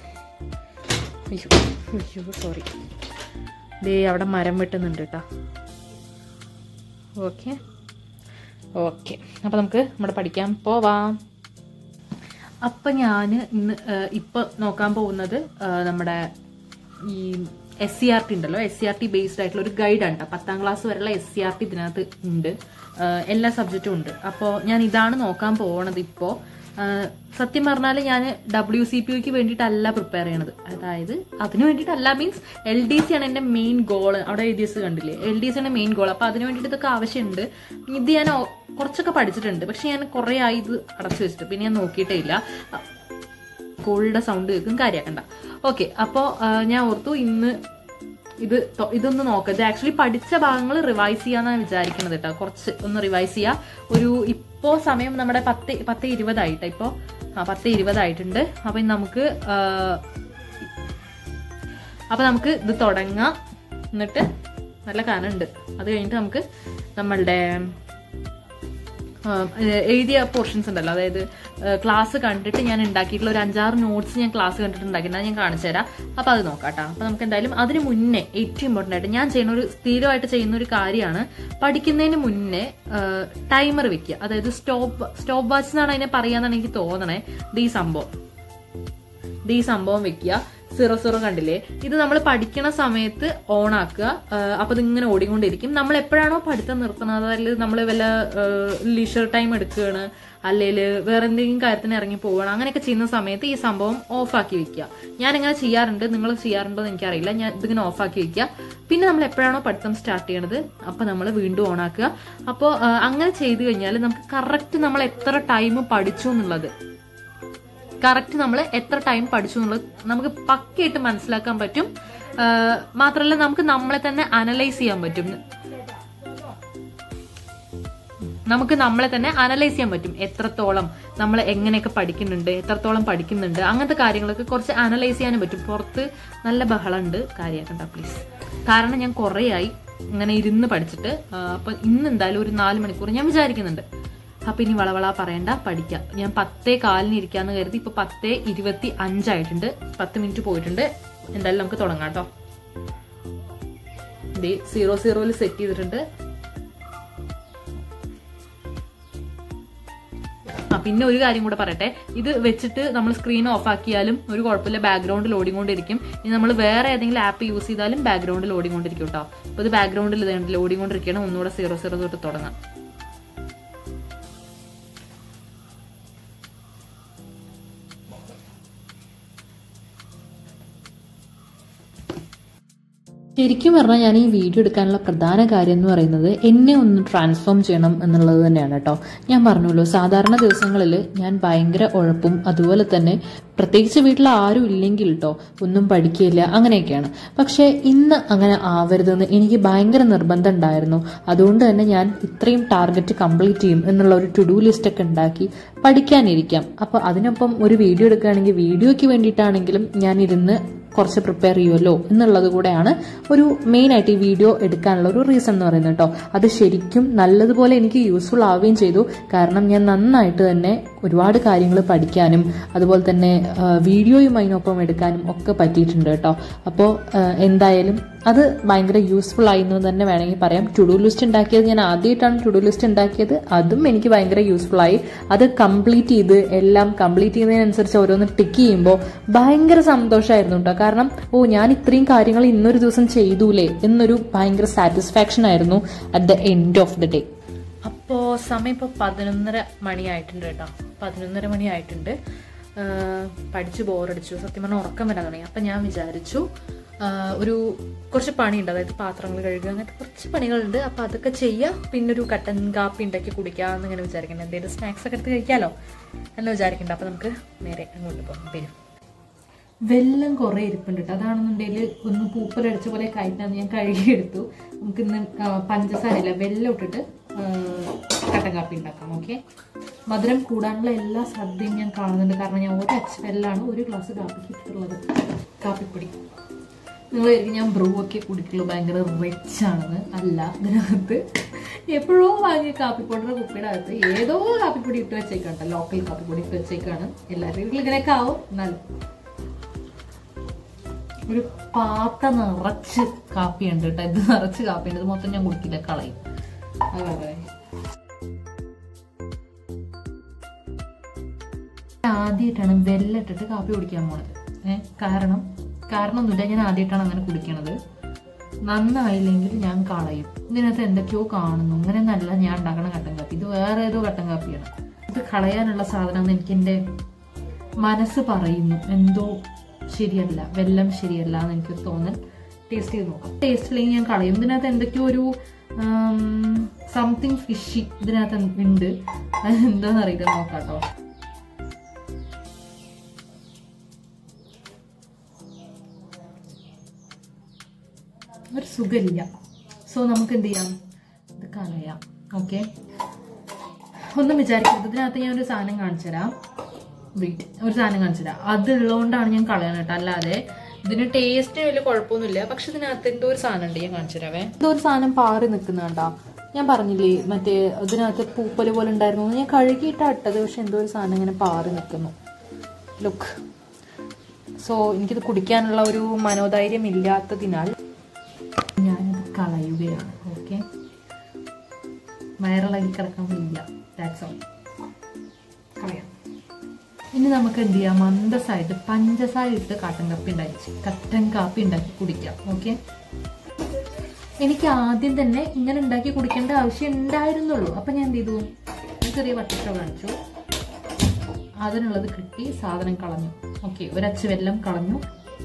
A: അയ്യോ സോറി. അവിടെ മരം വെട്ടുന്നുണ്ട് കേട്ടോ. ഓക്കെ അപ്പൊ നമുക്ക് നമ്മുടെ പഠിക്കാൻ പോവാം. അപ്പൊ ഞാൻ ഇപ്പൊ നോക്കാൻ പോകുന്നത് നമ്മുടെ ഈ SCRT ഉണ്ടല്ലോ, SCRT ബേസ്ഡ് ആയിട്ടുള്ള ഒരു ഗൈഡാണ് കേട്ടോ. 10ാം ക്ലാസ് വരെയുള്ള SCRT ഇതിനകത്ത് ഉണ്ട്, എല്ലാ സബ്ജക്റ്റും ഉണ്ട്. അപ്പോൾ ഞാൻ ഇതാണ് നോക്കാൻ പോകണത് ഇപ്പോൾ. സത്യം പറഞ്ഞാൽ ഞാൻ WCPUക്ക് വേണ്ടിയിട്ടല്ല പ്രിപ്പയർ ചെയ്യണത്. അതായത് അതിന് വേണ്ടിയിട്ടല്ല, മീൻസ് LDC ആണ് എൻ്റെ മെയിൻ ഗോള്. അവിടെ LDC കണ്ടില്ലേ, LDC ആണ് മെയിൻ ഗോൾ. അപ്പോൾ അതിന് വേണ്ടിയിട്ട് ഇതൊക്കെ ആവശ്യമുണ്ട്. ഇത് ഞാൻ കുറച്ചൊക്കെ പഠിച്ചിട്ടുണ്ട്, പക്ഷെ ഞാൻ കുറേ ആയി ഇത് അടച്ചു വെച്ചിട്ട്, പിന്നെ ഞാൻ നോക്കിയിട്ടേ ഇല്ല. കോളിയുടെ സൗണ്ട് കേൾക്കും, കാര്യമാക്കണ്ട. ഓക്കെ, അപ്പോൾ ഞാൻ ഓർത്തു ഇന്ന് ഇതൊന്ന് നോക്കാം. ഇത് ആക്ച്വലി പഠിച്ച ഭാഗങ്ങൾ റിവൈസ് ചെയ്യാന്നാണ് വിചാരിക്കുന്നത് കേട്ടോ. കുറച്ച് ഒന്ന് റിവൈസ് ചെയ്യാം. ഇപ്പോ സമയം നമ്മുടെ 10:20 ആയിട്ട്, ഇപ്പോ 10:20 ആയിട്ടുണ്ട്. അപ്പൊ നമുക്ക് ഇത് തുടങ്ങാം. എന്നിട്ട് നല്ല കനുണ്ട്. അത് കഴിഞ്ഞിട്ട് നമുക്ക് നമ്മളുടെ എഴുതിയ പോർഷൻസ് ഉണ്ടല്ലോ, അതായത് ക്ലാസ് കണ്ടിട്ട് ഞാൻ ഉണ്ടാക്കിയിട്ടുള്ള ഒരു 5-6 നോട്ട്സ് ഞാൻ ക്ലാസ് കണ്ടിട്ട് ഉണ്ടാക്കിയിട്ട് ഞാൻ കാണിച്ചു തരാം. അപ്പൊ അത് നോക്കാട്ടോ. അപ്പൊ നമുക്ക് എന്തായാലും അതിന് മുന്നേ ഏറ്റവും ഇമ്പോർട്ടന്റ് ആയിട്ട് ഞാൻ സ്ഥിരമായിട്ട് ചെയ്യുന്ന ഒരു കാര്യമാണ്, പഠിക്കുന്നതിന് മുന്നേ ടൈമർ വെക്കുക. അതായത് സ്റ്റോപ്പ് വാച്ച് എന്നാണ് അതിനെ പറയാന്നാണ് എനിക്ക് തോന്നണേ. ഈ സംഭവം വെക്കുക. 00 കണ്ടില്ലേ, ഇത് നമ്മൾ പഠിക്കണ സമയത്ത് ഓൺ ആക്കുക. അപ്പൊ ഇതിങ്ങനെ ഓടിക്കൊണ്ടിരിക്കും. നമ്മൾ എപ്പോഴാണോ പഠിത്തം നിർത്തുന്നത്, അല്ലെങ്കിൽ നമ്മൾ വല്ല ലീഷർ ടൈം എടുക്കുകയാണ്, അല്ലെങ്കിൽ വേറെ എന്തെങ്കിലും കാര്യത്തിന് ഇറങ്ങി പോവുകയാണ്, അങ്ങനെയൊക്കെ ചെയ്യുന്ന സമയത്ത് ഈ സംഭവം ഓഫാക്കി വെക്കുക. ഞാൻ എങ്ങനെ ചെയ്യാറുണ്ട്, നിങ്ങൾ ചെയ്യാറുണ്ടോ എന്ന് എനിക്കറിയില്ല. ഞാൻ ഇതിങ്ങനെ ഓഫാക്കി വെക്കുക. പിന്നെ നമ്മൾ എപ്പോഴാണോ പഠിത്തം സ്റ്റാർട്ട് ചെയ്യണത് അപ്പൊ നമ്മൾ വീണ്ടും ഓൺ ആക്കുക. അപ്പോൾ അങ്ങനെ ചെയ്തു കഴിഞ്ഞാൽ നമുക്ക് കറക്റ്റ് നമ്മൾ എത്ര ടൈം പഠിച്ചു എന്നുള്ളത് നമുക്ക് പക്കയായിട്ട് മനസ്സിലാക്കാൻ പറ്റും. മാത്രമല്ല നമുക്ക് നമ്മളെ തന്നെ അനലൈസ് ചെയ്യാൻ പറ്റും. എത്രത്തോളം നമ്മൾ എങ്ങനെയൊക്കെ പഠിക്കുന്നുണ്ട്, എത്രത്തോളം പഠിക്കുന്നുണ്ട്, അങ്ങനത്തെ കാര്യങ്ങളൊക്കെ കുറച്ച് അനലൈസ് ചെയ്യാനും പറ്റും. പുറത്ത് നല്ല ബഹളമുണ്ട്, കാര്യമാക്കണ്ട പ്ലീസ്. കാരണം ഞാൻ കുറേ ആയി ഇങ്ങനെ ഇരുന്ന് പഠിച്ചിട്ട്. അപ്പൊ ഇന്ന് എന്തായാലും ഒരു 4 മണിക്കൂർ ഞാൻ വിചാരിക്കുന്നുണ്ട്. അപ്പൊ ഇനി വളവള പറയണ്ട, പഠിക്കാം. ഞാൻ 10:15 ഇരിക്കാന്ന് കരുതി. ഇപ്പൊ 10:25 ആയിട്ടുണ്ട്. 10 മിനിറ്റ് പോയിട്ടുണ്ട്. എന്തായാലും നമുക്ക് തുടങ്ങാം കേട്ടോ. 00 സെറ്റ് ചെയ്തിട്ടുണ്ട്. പിന്നെ ഒരു കാര്യം കൂടെ പറയട്ടെ, ഇത് വെച്ചിട്ട് നമ്മൾ സ്ക്രീൻ ഓഫ് ആക്കിയാലും ഒരു കുഴപ്പമില്ല, ബാക്ക്ഗ്രൗണ്ടിൽ ഓടിക്കൊണ്ടിരിക്കും. ഇനി നമ്മൾ വേറെ ഏതെങ്കിലും ആപ്പ് യൂസ് ചെയ്താലും ബാക്ക്ഗ്രൗണ്ടിൽ ഓടിക്കൊണ്ടിരിക്കും കേട്ടോ. അപ്പൊ ഇത് ബാക്ക്ഗ്രൗണ്ടിൽ ഓടിക്കൊണ്ടിരിക്കണം. ഒന്നുകൂടെ 00 തൊട്ട് തുടങ്ങാം. ശരിക്കും പറഞ്ഞാൽ ഞാൻ ഈ വീഡിയോ എടുക്കാനുള്ള പ്രധാന കാര്യം എന്ന് പറയുന്നത് എന്നെ ഒന്ന് ട്രാൻസ്ഫോം ചെയ്യണം എന്നുള്ളത് തന്നെയാണ് കേട്ടോ. ഞാൻ പറഞ്ഞല്ലോ, സാധാരണ ദിവസങ്ങളിൽ ഞാൻ ഭയങ്കര ഉഴപ്പും, അതുപോലെ തന്നെ പ്രത്യേകിച്ച് വീട്ടിൽ ആരും ഇല്ലെങ്കിൽ കേട്ടോ ഒന്നും പഠിക്കില്ല, അങ്ങനെയൊക്കെയാണ്. പക്ഷെ ഇന്ന് അങ്ങനെ ആവരുതെന്ന് എനിക്ക് ഭയങ്കര നിർബന്ധം ഉണ്ടായിരുന്നു. അതുകൊണ്ട് തന്നെ ഞാൻ ഇത്രയും ടാർഗറ്റ് കംപ്ലീറ്റ് ചെയ്യും എന്നുള്ള ഒരു ടു ഡു ലിസ്റ്റ് ഒക്കെ ഉണ്ടാക്കി പഠിക്കാനിരിക്കാം. അപ്പൊ അതിനൊപ്പം ഒരു വീഡിയോ എടുക്കുകയാണെങ്കിൽ വീഡിയോയ്ക്ക് വേണ്ടിയിട്ടാണെങ്കിലും ഞാൻ ഇരുന്ന് കുറച്ച് പ്രിപ്പയർ ചെയ്യുമല്ലോ എന്നുള്ളത് കൂടെയാണ് ഒരു മെയിൻ ആയിട്ട് ഈ വീഡിയോ എടുക്കാനുള്ള ഒരു റീസൺ എന്ന് പറയുന്നത് കേട്ടോ. അത് ശരിക്കും നല്ലതുപോലെ എനിക്ക് യൂസ്ഫുൾ ആവുകയും ചെയ്തു. കാരണം ഞാൻ നന്നായിട്ട് തന്നെ ഒരുപാട് കാര്യങ്ങൾ പഠിക്കാനും അതുപോലെ തന്നെ വീഡിയോയും അതിനൊപ്പം എടുക്കാനും ഒക്കെ പറ്റിയിട്ടുണ്ട് കേട്ടോ. അപ്പോൾ എന്തായാലും അത് ഭയങ്കര യൂസ്ഫുൾ ആയി എന്ന് തന്നെ വേണമെങ്കിൽ പറയാം. ടു ഡു ലിസ്റ്റ് ഉണ്ടാക്കിയത് ഞാൻ ആദ്യമായിട്ടാണ് ടു ഡു ലിസ്റ്റ് ഉണ്ടാക്കിയത്. അതും എനിക്ക് ഭയങ്കര യൂസ്ഫുൾ ആയി. അത് കംപ്ലീറ്റ് ചെയ്ത് എല്ലാം കംപ്ലീറ്റ് ചെയ്യുന്നതിനനുസരിച്ച് ഓരോന്ന് ടിക്ക് ചെയ്യുമ്പോൾ ഭയങ്കര സന്തോഷമായിരുന്നു കേട്ടോ. കാരണം ഞാൻ ഇത്രയും കാര്യങ്ങൾ ഇന്നൊരു ദിവസം ചെയ്തൂലേ എന്നൊരു ഭയങ്കര സാറ്റിസ്ഫാക്ഷൻ ആയിരുന്നു at the end of the day. അപ്പോൾ സമയം ഇപ്പോൾ 11:30 മണിയായിട്ടുണ്ട് കേട്ടോ. 11:30 മണിയായിട്ടുണ്ട്. പഠിച്ച് ബോറടിച്ചു, സത്യം പറഞ്ഞാൽ ഉറക്കം വരാൻ തുടങ്ങി. അപ്പം ഞാൻ വിചാരിച്ചു കുറച്ച് പണിയുണ്ട്, അതായത് പാത്രങ്ങൾ കഴുകുക, അങ്ങനത്തെ കുറച്ച് പണികളുണ്ട്. അപ്പം അതൊക്കെ ചെയ്യുക, പിന്നെ ഒരു കട്ടൻ കാപ്പി ഉണ്ടാക്കി കുടിക്കാമെന്ന് ഇങ്ങനെ വിചാരിക്കണം. എന്തെങ്കിലും സ്നാക്സ് ഒക്കെ എടുത്ത് കഴിക്കാമല്ലോ എന്ന് വിചാരിക്കണ്ട. അപ്പം നമുക്ക് നേരെ അങ്ങോട്ട് പോകാം. വരും. വെള്ളം കുറേ ഇരിപ്പുണ്ട് കേട്ടോ. അതാണെന്നുണ്ടെങ്കിൽ ഒന്ന് പൂപ്പലടിച്ച പോലെ കഴിഞ്ഞാൽ ഞാൻ കഴുകിയെടുത്തു. നമുക്കിന്ന് പഞ്ചസാരയില്ല, വെള്ളം ഇട്ടിട്ട് കട്ടൻ കാപ്പി ഉണ്ടാക്കാം. ഓക്കെ, മധുരം കൂടാനുള്ള എല്ലാ സാധ്യതയും ഞാൻ കാണുന്നുണ്ട്. കാരണം ഞാൻ ഒരു വെള്ളമാണ് ഒരു ഗ്ലാസ് കാപ്പിക്ക് ഇട്ടിട്ടുള്ളത്, കാപ്പിപ്പൊടി. നിങ്ങൾ ഞാൻ ബ്രൂ ഒക്കെ കുടിക്കുള്ളൂ, ഭയങ്കര റിച്ച് ആണെന്ന്. അല്ല, ഇതിനകത്ത് എപ്പോഴോ വാങ്ങിയ കാപ്പിപ്പൊടിയുടെ കുപ്പിയുടെ അകത്ത് ഏതോ കാപ്പിപ്പൊടി ഇട്ട് വെച്ചേക്കാണ്, ലോക്കൽ കാപ്പിപ്പൊടി ഇട്ട് വെച്ചേക്കാണ്. എല്ലാവരും വീട്ടിൽ ഇങ്ങനെയൊക്കെ ആവും. എന്നാലും ഒരു പാത്ത നിറച്ച് കാപ്പിയുണ്ട് കേട്ടോ. ഇത് നിറച്ച് കാപ്പിയുണ്ട്. ഇത് മൊത്തം ഞാൻ കുടിക്കില്ല, കളയും. അതെ, ആദ്യമായിട്ടാണ് വെല്ലം ഇട്ടിട്ട് കാപ്പി കുടിക്കാൻ പോണത്. കാരണം കാരണമൊന്നുമില്ല, ഞാൻ ആദ്യമായിട്ടാണ് അങ്ങനെ കുടിക്കണത്. നന്നായില്ലെങ്കിൽ ഞാൻ കളയും. ഇതിനകത്ത് എന്തൊക്കെയോ കാണുന്നു. അങ്ങനെ നല്ല ഞാൻ ഉണ്ടാക്കണ കട്ടൻ കാപ്പി, ഇത് വേറെ ഏതോ കട്ടൻ കാപ്പിയാണ്. ഇത് കളയാനുള്ള സാധനം എനിക്ക് എൻ്റെ മനസ്സ് പറയുന്നു എന്തോ ശരിയല്ല, വെല്ലം ശരിയല്ല എന്ന് എനിക്ക് തോന്നൽ. ടേസ്റ്റ് ചെയ്ത് നോക്കാം. ടേസ്റ്റ് ഇല്ലെങ്കിൽ ഞാൻ കളയും. ഇതിനകത്ത് എന്തൊക്കെയോ ഒരു സംതിങ് ഫിഷി ഇതിനകത്ത് ഉണ്ട്. അത് എന്താണെന്നറിയില്ല, നോക്കാം കേട്ടോ. ഒരു സുഖമില്ല. സോ നമുക്ക് എന്ത് ചെയ്യാം, ഇത് കളയാം. ഓക്കെ, ഒന്നും വിചാരിക്കരുത്. ഇതിനകത്ത് ഞാൻ ഒരു സാധനം കാണിച്ചു തരാം. വെയിറ്റ്, ഒരു സാധനം കാണിച്ചു തരാം. അതുള്ളതുകൊണ്ടാണ് ഞാൻ കളയാൻ കേട്ടോ, അല്ലാതെ ഇതിന് ടേസ്റ്റിന് വലിയ കുഴപ്പമൊന്നുമില്ല. പക്ഷെ ഇതിനകത്ത് എന്തോ ഒരു സാധനം ഉണ്ട്, ഞാൻ കാണിച്ചു തരാവേ. എന്തോ ഒരു സാധനം പാറി നിൽക്കുന്നുണ്ടാ. ഞാൻ പറഞ്ഞില്ലേ മറ്റേ ഇതിനകത്ത് പൂപ്പല് പോലെ ഉണ്ടായിരുന്നു. ഞാൻ കഴുകിയിട്ടാ ഇട്ടത്, പക്ഷെ എന്തോ ഒരു സാധനം ഇങ്ങനെ പാറി നിൽക്കുന്നു. ലുക്ക്. സോ എനിക്കിത് കുടിക്കാനുള്ള ഒരു മനോധൈര്യം ഇല്ലാത്തതിനാൽ ഞാനിത് കളയുകയാണ്. ഓക്കെ, വയറിളകി കിടക്കാൻ വയ്യ. That's all. കളയാം. ഇനി നമുക്ക് എന്ത് ചെയ്യാം, മന്ദസായിട്ട് പഞ്ചസാര ഇട്ട് കട്ടൻ കാപ്പി ഉണ്ടാക്കി കുടിക്കാം. ഓക്കെ, എനിക്ക് ആദ്യം തന്നെ ഇങ്ങനെ ഉണ്ടാക്കി കുടിക്കേണ്ട ആവശ്യം ഉണ്ടായിരുന്നുള്ളൂ. അപ്പം ഞാൻ എന്ത് ചെയ്തു, ചെറിയ വട്ടച്ചോ കാണിച്ചു, അതിനുള്ളത് കിട്ടി, സാധനം കളഞ്ഞു. ഓക്കെ, ഒരച്ച് വെല്ലം കളഞ്ഞു,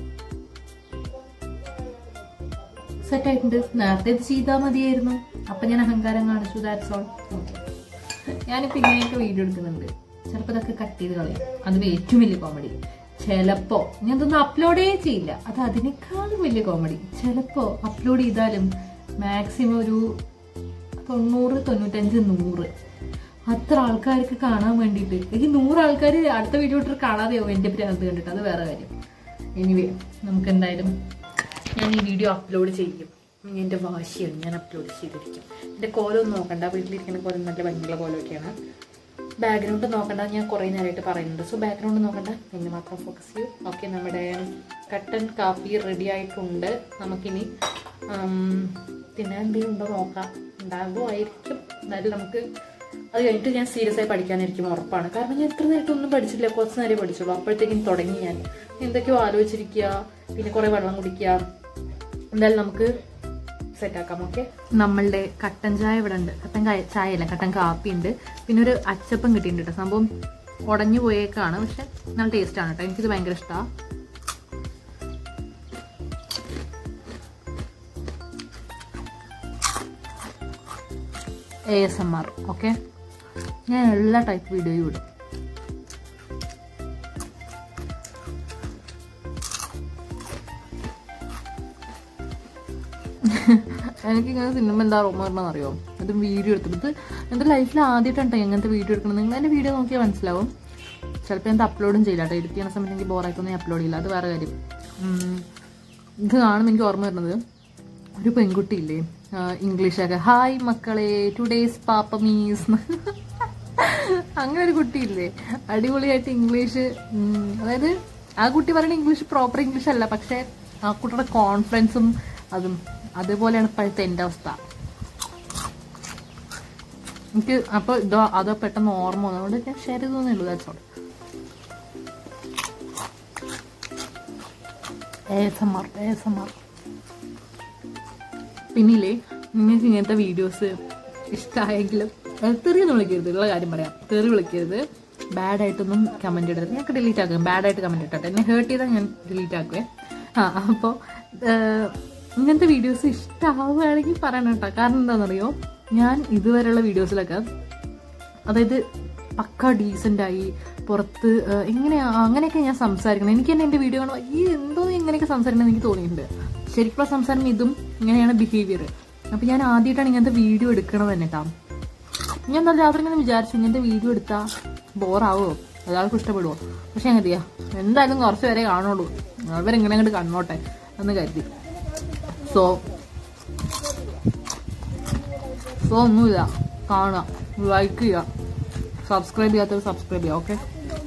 A: സെറ്റായിട്ടുണ്ട്. നേരത്തെ ഇത് ചെയ്താൽ മതിയായിരുന്നു. അപ്പം ഞാൻ അഹങ്കാരം കാണിച്ചു. That's all. ഓക്കെ, ഞാനിപ്പോൾ ഇങ്ങനെയൊക്കെ വീഡിയോ എടുക്കുന്നുണ്ട്. ചിലപ്പോൾ ഇതൊക്കെ കട്ട് ചെയ്ത് കളയും. അത് ഏറ്റവും വലിയ കോമഡി. ചിലപ്പോൾ ഞാൻ ഇതൊന്നും അപ്ലോഡേ ചെയ്യില്ല, അത് അതിനേക്കാളും വലിയ കോമഡി. ചിലപ്പോൾ അപ്ലോഡ് ചെയ്താലും മാക്സിമം ഒരു 90, 95, 100 അത്ര ആൾക്കാർക്ക് കാണാൻ വേണ്ടിയിട്ട്. എനിക്ക് 100 ആൾക്കാർ അടുത്ത വീഡിയോ ഇട്ടിട്ട് കാണാതെയാവും എൻ്റെ ഭ്രാന്ത് കണ്ടിട്ട്. അത് വേറെ കാര്യം. എനിവേ, നമുക്ക് എന്തായാലും ഞാൻ ഈ വീഡിയോ അപ്ലോഡ് ചെയ്യും. എൻ്റെ വാശിയാണ്, ഞാൻ അപ്ലോഡ് ചെയ്തിരിക്കും. എൻ്റെ കോലമൊന്നും നോക്കണ്ട, വീട്ടിലിരിക്കുന്ന കോലം നല്ല ഭംഗിയുള്ള കോലമൊക്കെയാണ്. ബാക്ക്ഗ്രൗണ്ട് നോക്കണ്ട, ഞാൻ കുറേ നേരമായിട്ട് പറയുന്നുണ്ട്. സോ ബാക്ക്ഗ്രൗണ്ട് നോക്കണ്ട, എന്നെ മാത്രം ഫോക്കസ് ചെയ്യും. ഓക്കെ, നമ്മുടെ കട്ടൻ കാപ്പി റെഡി ആയിട്ടുണ്ട്. നമുക്കിനി പിന്നെ എന്തെങ്കിലും ഉണ്ടോ നോക്കാം. ഉണ്ടാകുമായിരിക്കും. എന്നാലും നമുക്ക് അത് കഴിഞ്ഞിട്ട് ഞാൻ സീരിയസ് ആയി പഠിക്കാനായിരിക്കും ഉറപ്പാണ്. കാരണം ഞാൻ എത്ര നേരത്തെ ഒന്നും പഠിച്ചില്ല, കുറച്ച് നേരം പഠിച്ചുള്ളൂ. അപ്പോഴത്തേക്കും തുടങ്ങി ഞാൻ എന്തൊക്കെയോ ആലോചിച്ചിരിക്കുക, പിന്നെ കുറേ വെള്ളം കുടിക്കുക. എന്തായാലും നമുക്ക് സെറ്റാക്കാം. ഓക്കെ, നമ്മളുടെ കട്ടൻ ചായ ഇവിടെ ഉണ്ട്. കട്ടൻ ചായ അല്ല, കട്ടൻ കാപ്പി ഉണ്ട്. പിന്നെ ഒരു അച്ചപ്പം കിട്ടിയിട്ടുണ്ട് കേട്ടോ. സംഭവം ഉടഞ്ഞു പോയേക്കാണ്, പക്ഷെ നല്ല ടേസ്റ്റാണ് കേട്ടോ. എനിക്കിത് ഭയങ്കര ഇഷ്ടമാണ്. ASMR. ഓക്കെ, ഞാൻ എല്ലാ ടൈപ്പ് വീഡിയോയും ഇടും. എനിക്കിങ്ങനെ സിനിമ എന്താ ഓർമ്മ വരണമെന്നറിയോ, അത് വീഡിയോ എടുത്തിട്ട് എൻ്റെ ലൈഫിൽ ആദ്യമായിട്ടാണ് ഇങ്ങനത്തെ വീഡിയോ എടുക്കുന്നത്. നിങ്ങൾ എൻ്റെ വീഡിയോ നോക്കിയാൽ മനസ്സിലാവും. ചിലപ്പോൾ എന്താ അപ്ലോഡും ചെയ്യില്ല കേട്ടോ. എഡിറ്റ് ചെയ്യുന്ന സമയത്ത് എനിക്ക് ബോറായിട്ടൊന്നും അപ്ലോഡ് ചെയ്യില്ല, അത് വേറെ കാര്യം. ഇത് കാണുമ്പോൾ എനിക്ക് ഓർമ്മ വരുന്നത് ഒരു പെൺകുട്ടിയില്ലേ, ഇംഗ്ലീഷൊക്കെ ഹായ് മക്കളെ ടുഡേസ് പാപ്പ മീസ് അങ്ങനെ ഒരു കുട്ടിയില്ലേ, അടിപൊളിയായിട്ട് ഇംഗ്ലീഷ്. അതായത് ആ കുട്ടി പറയുന്ന ഇംഗ്ലീഷ് പ്രോപ്പർ ഇംഗ്ലീഷ് അല്ല, പക്ഷെ ആ കുട്ടിയുടെ കോൺഫിഡൻസും അതും അതേപോലെയാണ് ഇപ്പോഴത്തെ എൻ്റെ അവസ്ഥ. എനിക്ക് അപ്പോൾ അതോ പെട്ടെന്ന് ഓർമ്മ വന്നതുകൊണ്ട് ഞാൻ ഷെയർ ചെയ്തേ ഉള്ളൂ. That's all. ASMR. പിന്നില്ലേ, നിങ്ങൾക്ക് ഇങ്ങനത്തെ വീഡിയോസ് ഇഷ്ടമായെങ്കിലും തെറിയൊന്നും വിളിക്കരുത്. ഉള്ള കാര്യം പറയാം, തെറി വിളിക്കരുത്. ബാഡായിട്ടൊന്നും കമൻറ്റ് ഇടരുത്. ഞങ്ങൾക്ക് ഡിലീറ്റ് ആക്കും. ബാഡായിട്ട് കമൻറ്റ് ഇട്ടോട്ടെ. എന്നെ ഹേർട്ട് ചെയ്താൽ ഞാൻ ഡിലീറ്റ് ആക്കുവേ. അപ്പോൾ ഇങ്ങനത്തെ വീഡിയോസ് ഇഷ്ടമാവുകയാണെങ്കിൽ പറയണം കേട്ടോ. കാരണം എന്താണെന്നറിയോ, ഞാൻ ഇതുവരെയുള്ള വീഡിയോസിലൊക്കെ അതായത് പക്ക ഡീസൻ്റായി പുറത്ത് അങ്ങനെയൊക്കെ ഞാൻ സംസാരിക്കണം. എനിക്ക് തന്നെ എൻ്റെ വീഡിയോ കാണുമ്പോൾ ഈ എന്തോ ഇങ്ങനെയൊക്കെ സംസാരിക്കണമെന്ന് എനിക്ക് തോന്നിയിട്ടുണ്ട്. ശരിക്കുള്ള സംസാരം ഇതും ഇങ്ങനെയാണ് ബിഹേവിയർ. അപ്പം ഞാൻ ആദ്യമായിട്ടാണ് ഇങ്ങനത്തെ വീഡിയോ എടുക്കണത് തന്നെ കേട്ടോ. ഞാൻ നല്ല രാത്രി ഇങ്ങനെ വിചാരിച്ചു ഇങ്ങനത്തെ വീഡിയോ എടുത്താൽ ബോറാവുമോ, ഒരാൾക്ക് ഇഷ്ടപ്പെടുമോ. പക്ഷെ അങ്ങനെ ചെയ്യാം, എന്തായാലും കുറച്ച് പേരെ കാണുള്ളൂ, അവരെങ്ങനെ അങ്ങോട്ട് കണ്ണോട്ടെ എന്ന് കരുതി. സോ ഒന്നുമില്ല, കാണുക, ലൈക്ക് ചെയ്യുക, സബ്സ്ക്രൈബ് ചെയ്യാത്തവർ സബ്സ്ക്രൈബ് ചെയ്യുക. ഓക്കെ,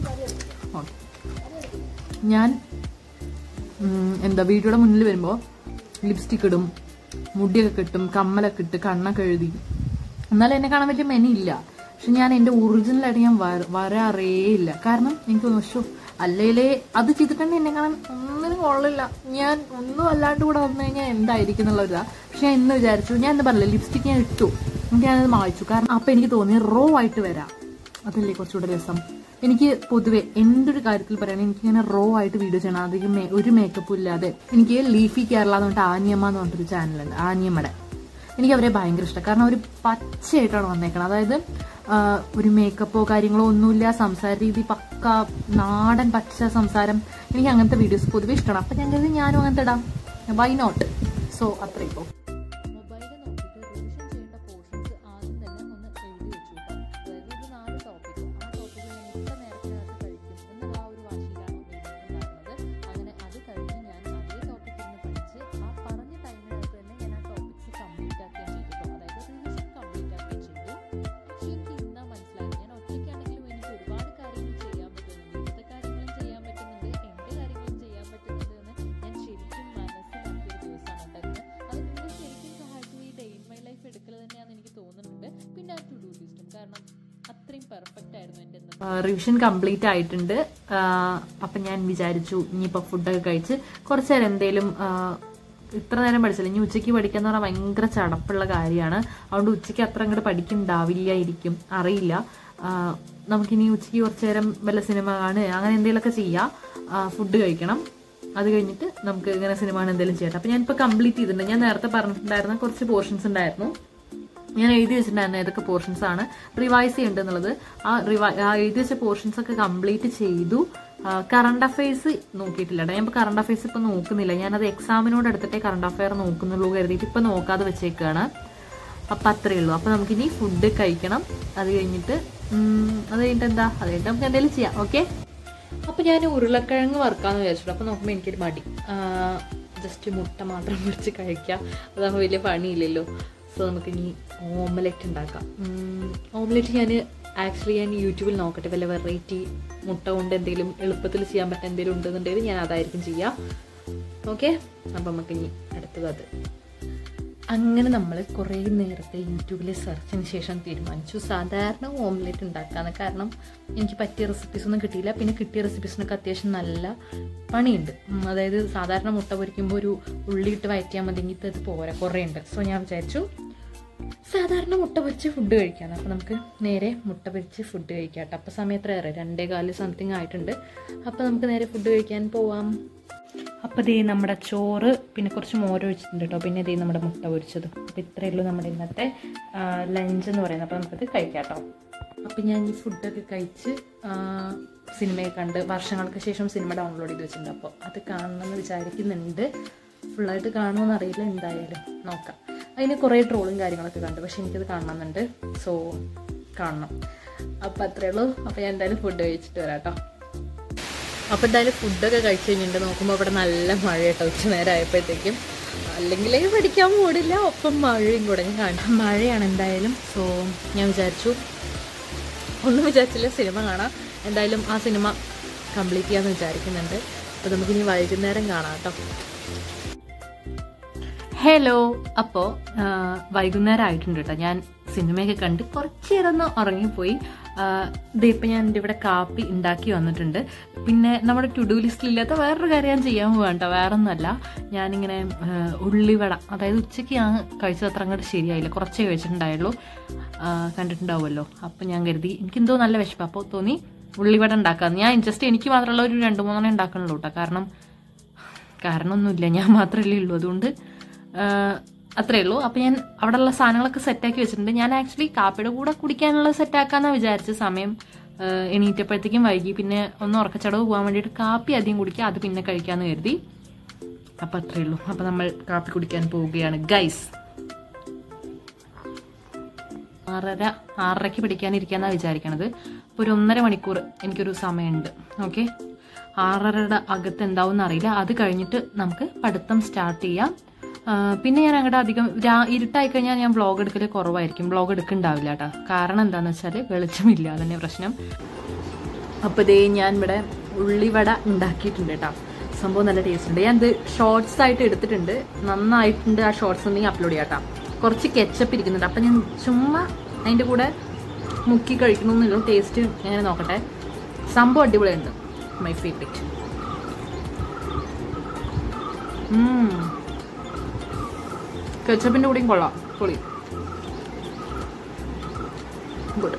A: ഞാൻ വീഡിയോയുടെ മുന്നിൽ വരുമ്പോൾ ലിപ്സ്റ്റിക് ഇടും, മുടിയൊക്കെ കിട്ടും, കമ്മലൊക്കെ ഇട്ട്, കണ്ണൊക്കെ എഴുതി. എന്നാലും എന്നെ കാണാൻ പറ്റിയ മെനിയില്ല. പക്ഷെ ഞാൻ എൻ്റെ ഒറിജിനലായിട്ട് ഞാൻ വരാറേ ഇല്ല. കാരണം എനിക്ക് തോന്നുന്നു അല്ലേലേ അത് ചെയ്തിട്ടുണ്ടെങ്കിൽ എന്നെ കാണാൻ ഒന്നിനും കൊള്ളില്ല, ഞാൻ ഒന്നും അല്ലാണ്ട് കൂടെ വന്നു കഴിഞ്ഞാൽ എന്തായിരിക്കും എന്നുള്ളൊരിതാ. പക്ഷെ ഞാൻ ഇന്ന് വിചാരിച്ചു, ഞാൻ എന്താ പറയില്ല, ലിപ്സ്റ്റിക് ഞാൻ ഇട്ടു, ഞാനത് മായ്ച്ചു. കാരണം അപ്പം എനിക്ക് തോന്നി റോ ആയിട്ട് വരാം, അതല്ലേ കുറച്ചുകൂടെ രസം. എനിക്ക് പൊതുവെ എന്തൊരു കാര്യത്തിൽ പറയുകയാണെങ്കിൽ എനിക്കിങ്ങനെ റോ ആയിട്ട് വീഡിയോ ചെയ്യണം, അധികം ഒരു മേക്കപ്പും ഇല്ലാതെ. എനിക്ക് ലീഫി കേരള എന്ന് പറഞ്ഞിട്ട് ആനിയമ്മ എന്ന് പറഞ്ഞിട്ടൊരു ചാനലുണ്ട്, ആനിയമ്മയുടെ. എനിക്ക് അവരെ ഭയങ്കര ഇഷ്ടം. കാരണം അവർ പച്ചയായിട്ടാണ് വന്നേക്കണം. അതായത് ഒരു മേക്കപ്പോ കാര്യങ്ങളോ ഒന്നുമില്ല, സംസാര രീതി പക്ക നാടൻ പച്ച സംസാരം. എനിക്ക് അങ്ങനത്തെ വീഡിയോസ് പൊതുവെ ഇഷ്ടമാണ്. അപ്പം ഞാൻ കരുതി ഞാനും അങ്ങനത്തെ ഇടാം, വൈ നോട്ട്. സോ അത്രയും ഇപ്പോൾ റിവിഷൻ കംപ്ലീറ്റ് ആയിട്ടുണ്ട്. അപ്പം ഞാൻ വിചാരിച്ചു ഇനിയിപ്പോൾ ഫുഡൊക്കെ കഴിച്ച് കുറച്ച് നേരം എന്തേലും, ഇത്ര നേരം പഠിച്ചില്ല, ഇനി ഉച്ചയ്ക്ക് പഠിക്കാന്ന് പറഞ്ഞാൽ ഭയങ്കര ചടപ്പുള്ള കാര്യമാണ്. അതുകൊണ്ട് ഉച്ചയ്ക്ക് അത്ര അങ്ങോട്ട് പഠിക്കുന്നുണ്ടാവില്ലായിരിക്കും, അറിയില്ല. നമുക്കിനി ഉച്ചയ്ക്ക് കുറച്ച് നേരം വല്ല സിനിമ കാണുക അങ്ങനെ എന്തെങ്കിലുമൊക്കെ ചെയ്യാം. ഫുഡ് കഴിക്കണം, അത് കഴിഞ്ഞിട്ട് നമുക്ക് ഇങ്ങനെ സിനിമ കാണുക എന്തെങ്കിലും ചെയ്യട്ടെ. അപ്പം ഞാനിപ്പോൾ കംപ്ലീറ്റ് ചെയ്തിട്ടുണ്ട്. ഞാൻ നേരത്തെ പറഞ്ഞിട്ടുണ്ടായിരുന്ന കുറച്ച് പോർഷൻസ് ഉണ്ടായിരുന്നു, ഞാൻ എഴുതി വെച്ചിട്ടുണ്ടായിരുന്നു ഏതൊക്കെ പോർഷൻസ് ആണ് റിവൈസ് ചെയ്യേണ്ടത് എന്നുള്ളത്. ആ എഴുതി വെച്ച പോർഷൻസ് ഒക്കെ കംപ്ലീറ്റ് ചെയ്തു. കറണ്ട് അഫയേഴ്സ് നോക്കിയിട്ടില്ല. ഞാൻ ഇപ്പോൾ കറണ്ട് അഫയേഴ്സ് ഇപ്പം നോക്കുന്നില്ല, ഞാനത് എക്സാമിനോട് എടുത്തിട്ടേ കറണ്ട് അഫയർ നോക്കുന്നുള്ളൂ കരുതിയിട്ട് ഇപ്പം നോക്കാതെ വെച്ചേക്കാണ്. അപ്പം അത്രയേ ഉള്ളൂ. അപ്പം നമുക്കിനി ഫുഡ് കഴിക്കണം, അത് കഴിഞ്ഞിട്ട് എന്താ അത് കഴിഞ്ഞിട്ട് നമുക്ക് എന്തെങ്കിലും ചെയ്യാം. ഓക്കെ, അപ്പം ഞാൻ ഉരുളക്കിഴങ്ങ് വറുക്കാമെന്ന് വിചാരിച്ചിട്ടു. അപ്പം നോക്കുമ്പോൾ എനിക്കൊരു മടി, ജസ്റ്റ് മുട്ട മാത്രം പൊരിച്ച് കഴിക്കാം, അതാകുമ്പോൾ വലിയ പണിയില്ലല്ലോ. സോ നമുക്കിനി ഓംലെറ്റ് ഉണ്ടാക്കാം. ഓംലെറ്റ് ഞാൻ യൂട്യൂബിൽ നോക്കട്ടെ, വല്ല വെറൈറ്റി മുട്ട കൊണ്ട് എന്തെങ്കിലും എളുപ്പത്തിൽ ചെയ്യാൻ പറ്റുന്ന എന്തെങ്കിലും ഉണ്ടെന്നുണ്ടെങ്കിൽ ഞാൻ അതായിരിക്കും ചെയ്യാം. ഓക്കെ, അപ്പം നമുക്കിനി അടുത്തത് അത്. അങ്ങനെ നമ്മൾ കുറേ നേരത്തെ യൂട്യൂബിൽ സെർച്ചിന് ശേഷം തീരുമാനിച്ചു സാധാരണ ഓംലെറ്റ് ഉണ്ടാക്കാമെന്ന്. കാരണം എനിക്ക് പറ്റിയ റെസിപ്പീസൊന്നും കിട്ടിയില്ല. പിന്നെ കിട്ടിയ റെസിപ്പീസിനൊക്കെ അത്യാവശ്യം നല്ല പണിയുണ്ട്. അതായത് സാധാരണ മുട്ട പൊരിക്കുമ്പോൾ ഒരു ഉള്ളിയിട്ട് വയറ്റിയാൽ മതിയെങ്കിൽ ഇത് പോരാ, കുറേ ഉണ്ട്. സോ ഞാൻ വിചാരിച്ചു സാധാരണ മുട്ട പൊരിച്ച് ഫുഡ് കഴിക്കാമെന്ന്. അപ്പോൾ നമുക്ക് നേരെ മുട്ട പൊരിച്ച് ഫുഡ് കഴിക്കാം കേട്ടോ. അപ്പോൾ സമയം എത്രയേറെ 2:15 സംതിങ് ആയിട്ടുണ്ട്. അപ്പോൾ നമുക്ക് നേരെ ഫുഡ് കഴിക്കാൻ പോവാം. അപ്പോൾ ഇതേ നമ്മുടെ ചോറ്, പിന്നെ കുറച്ച് മോര് ഒഴിച്ചിട്ടുണ്ട് കേട്ടോ, പിന്നെ ഇതേ നമ്മുടെ മുട്ട പൊരിച്ചത്. അപ്പോൾ ഇത്രയേ ഉള്ളൂ നമ്മുടെ ഇന്നത്തെ ലഞ്ച് എന്ന് പറയുന്നത്. അപ്പോൾ നമുക്കത് കഴിക്കാം കേട്ടോ. അപ്പോൾ ഞാൻ ഈ ഫുഡൊക്കെ കഴിച്ച് സിനിമയൊക്കെ കണ്ട്, വർഷങ്ങൾക്ക് ശേഷം സിനിമ ഡൗൺലോഡ് ചെയ്ത് വെച്ചിട്ടുണ്ട്. അപ്പോൾ അത് കാണണമെന്ന് വിചാരിക്കുന്നുണ്ട്. ഫുള്ളായിട്ട് കാണുമെന്ന് അറിയില്ല, എന്തായാലും നോക്കാം. അതിന് കുറേ ട്രോളും കാര്യങ്ങളൊക്കെ കണ്ടു, പക്ഷെ എനിക്കത് കാണണമെന്നുണ്ട്. സോ കാണണം. അപ്പോൾ അത്രയേ ഉള്ളൂ. അപ്പോൾ ഞാൻ എന്തായാലും ഫുഡ് കഴിച്ചിട്ട് വരാം കേട്ടോ. അപ്പോൾ എന്തായാലും ഫുഡൊക്കെ കഴിച്ച് കഴിഞ്ഞിട്ട് നോക്കുമ്പോൾ ഇവിടെ നല്ല മഴ കേട്ടോ, ഉച്ച നേരം ആയപ്പോഴത്തേക്കും. അല്ലെങ്കിലേ പഠിക്കാൻ പോടില്ല, ഒപ്പം മഴയും കൂടെ ഞാൻ കാണാം. മഴയാണ് എന്തായാലും. സോ ഞാൻ ഒന്നും വിചാരിച്ചില്ല, സിനിമ കാണാം. എന്തായാലും ആ സിനിമ കംപ്ലീറ്റ് ചെയ്യാമെന്ന് വിചാരിക്കുന്നുണ്ട്. അപ്പോൾ നമുക്കിനി വൈകുന്നേരം കാണാം കേട്ടോ. ഹലോ, അപ്പോൾ വൈകുന്നേരം ആയിട്ടുണ്ട് കേട്ടോ. ഞാൻ സിനിമയൊക്കെ കണ്ട് കുറച്ച് നേരം ഒന്ന് ഉറങ്ങിപ്പോയി. ഇതിപ്പോൾ ഞാൻ എൻ്റെ ഇവിടെ കാപ്പി ഉണ്ടാക്കി വന്നിട്ടുണ്ട്. പിന്നെ നമ്മുടെ ടു ഡു ലിസ്റ്റിലില്ലാത്ത വേറൊരു കാര്യം ഞാൻ ചെയ്യാൻ പോകാം കേട്ടോ. വേറെ ഒന്നുമല്ല, ഞാനിങ്ങനെ ഉള്ളിവട, അതായത് ഉച്ചയ്ക്ക് ഞാൻ കഴിച്ചത് അത്ര അങ്ങോട്ട് ശരിയായില്ല, കുറച്ചേ കഴിച്ചിട്ടുണ്ടായുള്ളൂ, കണ്ടിട്ടുണ്ടാവുമല്ലോ. അപ്പോൾ ഞാൻ കരുതി എനിക്കെന്തോ നല്ല വിശപ്പ്, അപ്പോൾ തോന്നി ഉള്ളിവട ഉണ്ടാക്കാമെന്ന്. ഞാൻ ജസ്റ്റ് എനിക്ക് മാത്രമുള്ള ഒരു 2-3 ഉണ്ടാക്കണുള്ളൂ കേട്ടോ. കാരണമൊന്നുമില്ല, ഞാൻ മാത്രമല്ലേ ഉള്ളൂ, അതുകൊണ്ട് അത്രയേ ഉള്ളൂ. അപ്പോൾ ഞാൻ അവിടെയുള്ള സാധനങ്ങളൊക്കെ സെറ്റാക്കി വെച്ചിട്ടുണ്ട്. ഞാൻ ആക്ച്വലി കാപ്പിയുടെ കൂടെ കുടിക്കാനുള്ള സെറ്റാക്കാമെന്നാണ് വിചാരിച്ച. സമയം എണീറ്റപ്പോഴത്തേക്കും വൈകി. പിന്നെ ഒന്ന് ഉറക്കച്ചടവ് പോകാൻ വേണ്ടിയിട്ട് കാപ്പി ആദ്യം കുടിക്കുക, അത് പിന്നെ കഴിക്കാമെന്ന് കരുതി. അപ്പോൾ അത്രയേ ഉള്ളൂ. അപ്പോൾ നമ്മൾ കാപ്പി കുടിക്കാൻ പോവുകയാണ് ഗൈസ്. 6:30 പിടിക്കാനിരിക്കാമെന്നാണ് വിചാരിക്കണത്. അപ്പോൾ ഒരു 1.5 മണിക്കൂർ എനിക്കൊരു സമയമുണ്ട്. ഓക്കെ, 6:30 അകത്ത് എന്താവും എന്നറിയില്ല. അത് കഴിഞ്ഞിട്ട് നമുക്ക് പഠിത്തം സ്റ്റാർട്ട് ചെയ്യാം. പിന്നെ ഞാൻ അങ്ങോട്ട് അധികം ഇരുട്ടായി കഴിഞ്ഞാൽ ഞാൻ വ്ളോഗ് എടുക്കൽ കുറവായിരിക്കും, വ്ളോഗ് എടുക്കുന്നുണ്ടാവില്ല കേട്ടോ. കാരണം എന്താണെന്ന് വെച്ചാൽ വെളിച്ചമില്ല, അതന്നെ പ്രശ്നം. അപ്പോൾ ഇതേ ഞാൻ ഇവിടെ ഉള്ളിവട ഉണ്ടാക്കിയിട്ടുണ്ട് കേട്ടോ. സംഭവം നല്ല ടേസ്റ്റ് ഉണ്ട്. ഞാൻ ഇത് ഷോർട്സ് ആയിട്ട് എടുത്തിട്ടുണ്ട്, നന്നായിട്ടുണ്ട്. ആ ഷോർട്സ് ഉണ്ടെങ്കിൽ അപ്ലോഡ് ചെയ്യാം കേട്ടോ. കുറച്ച് കെച്ചപ്പ് ഇരിക്കുന്നുണ്ട്, അപ്പം ഞാൻ ചുമ്മാ അതിൻ്റെ കൂടെ മുക്കി കഴിക്കണമെന്നുള്ളൂ. ടേസ്റ്റ് എങ്ങനെ നോക്കട്ടെ. സംഭവം അടിപൊളിയുണ്ട്, മൈ ഫേവറേറ്റ്. കെച്ചപ്പിന്റെ കൂടെയും കൊള്ളാം. പൊളി. ഗുഡ്.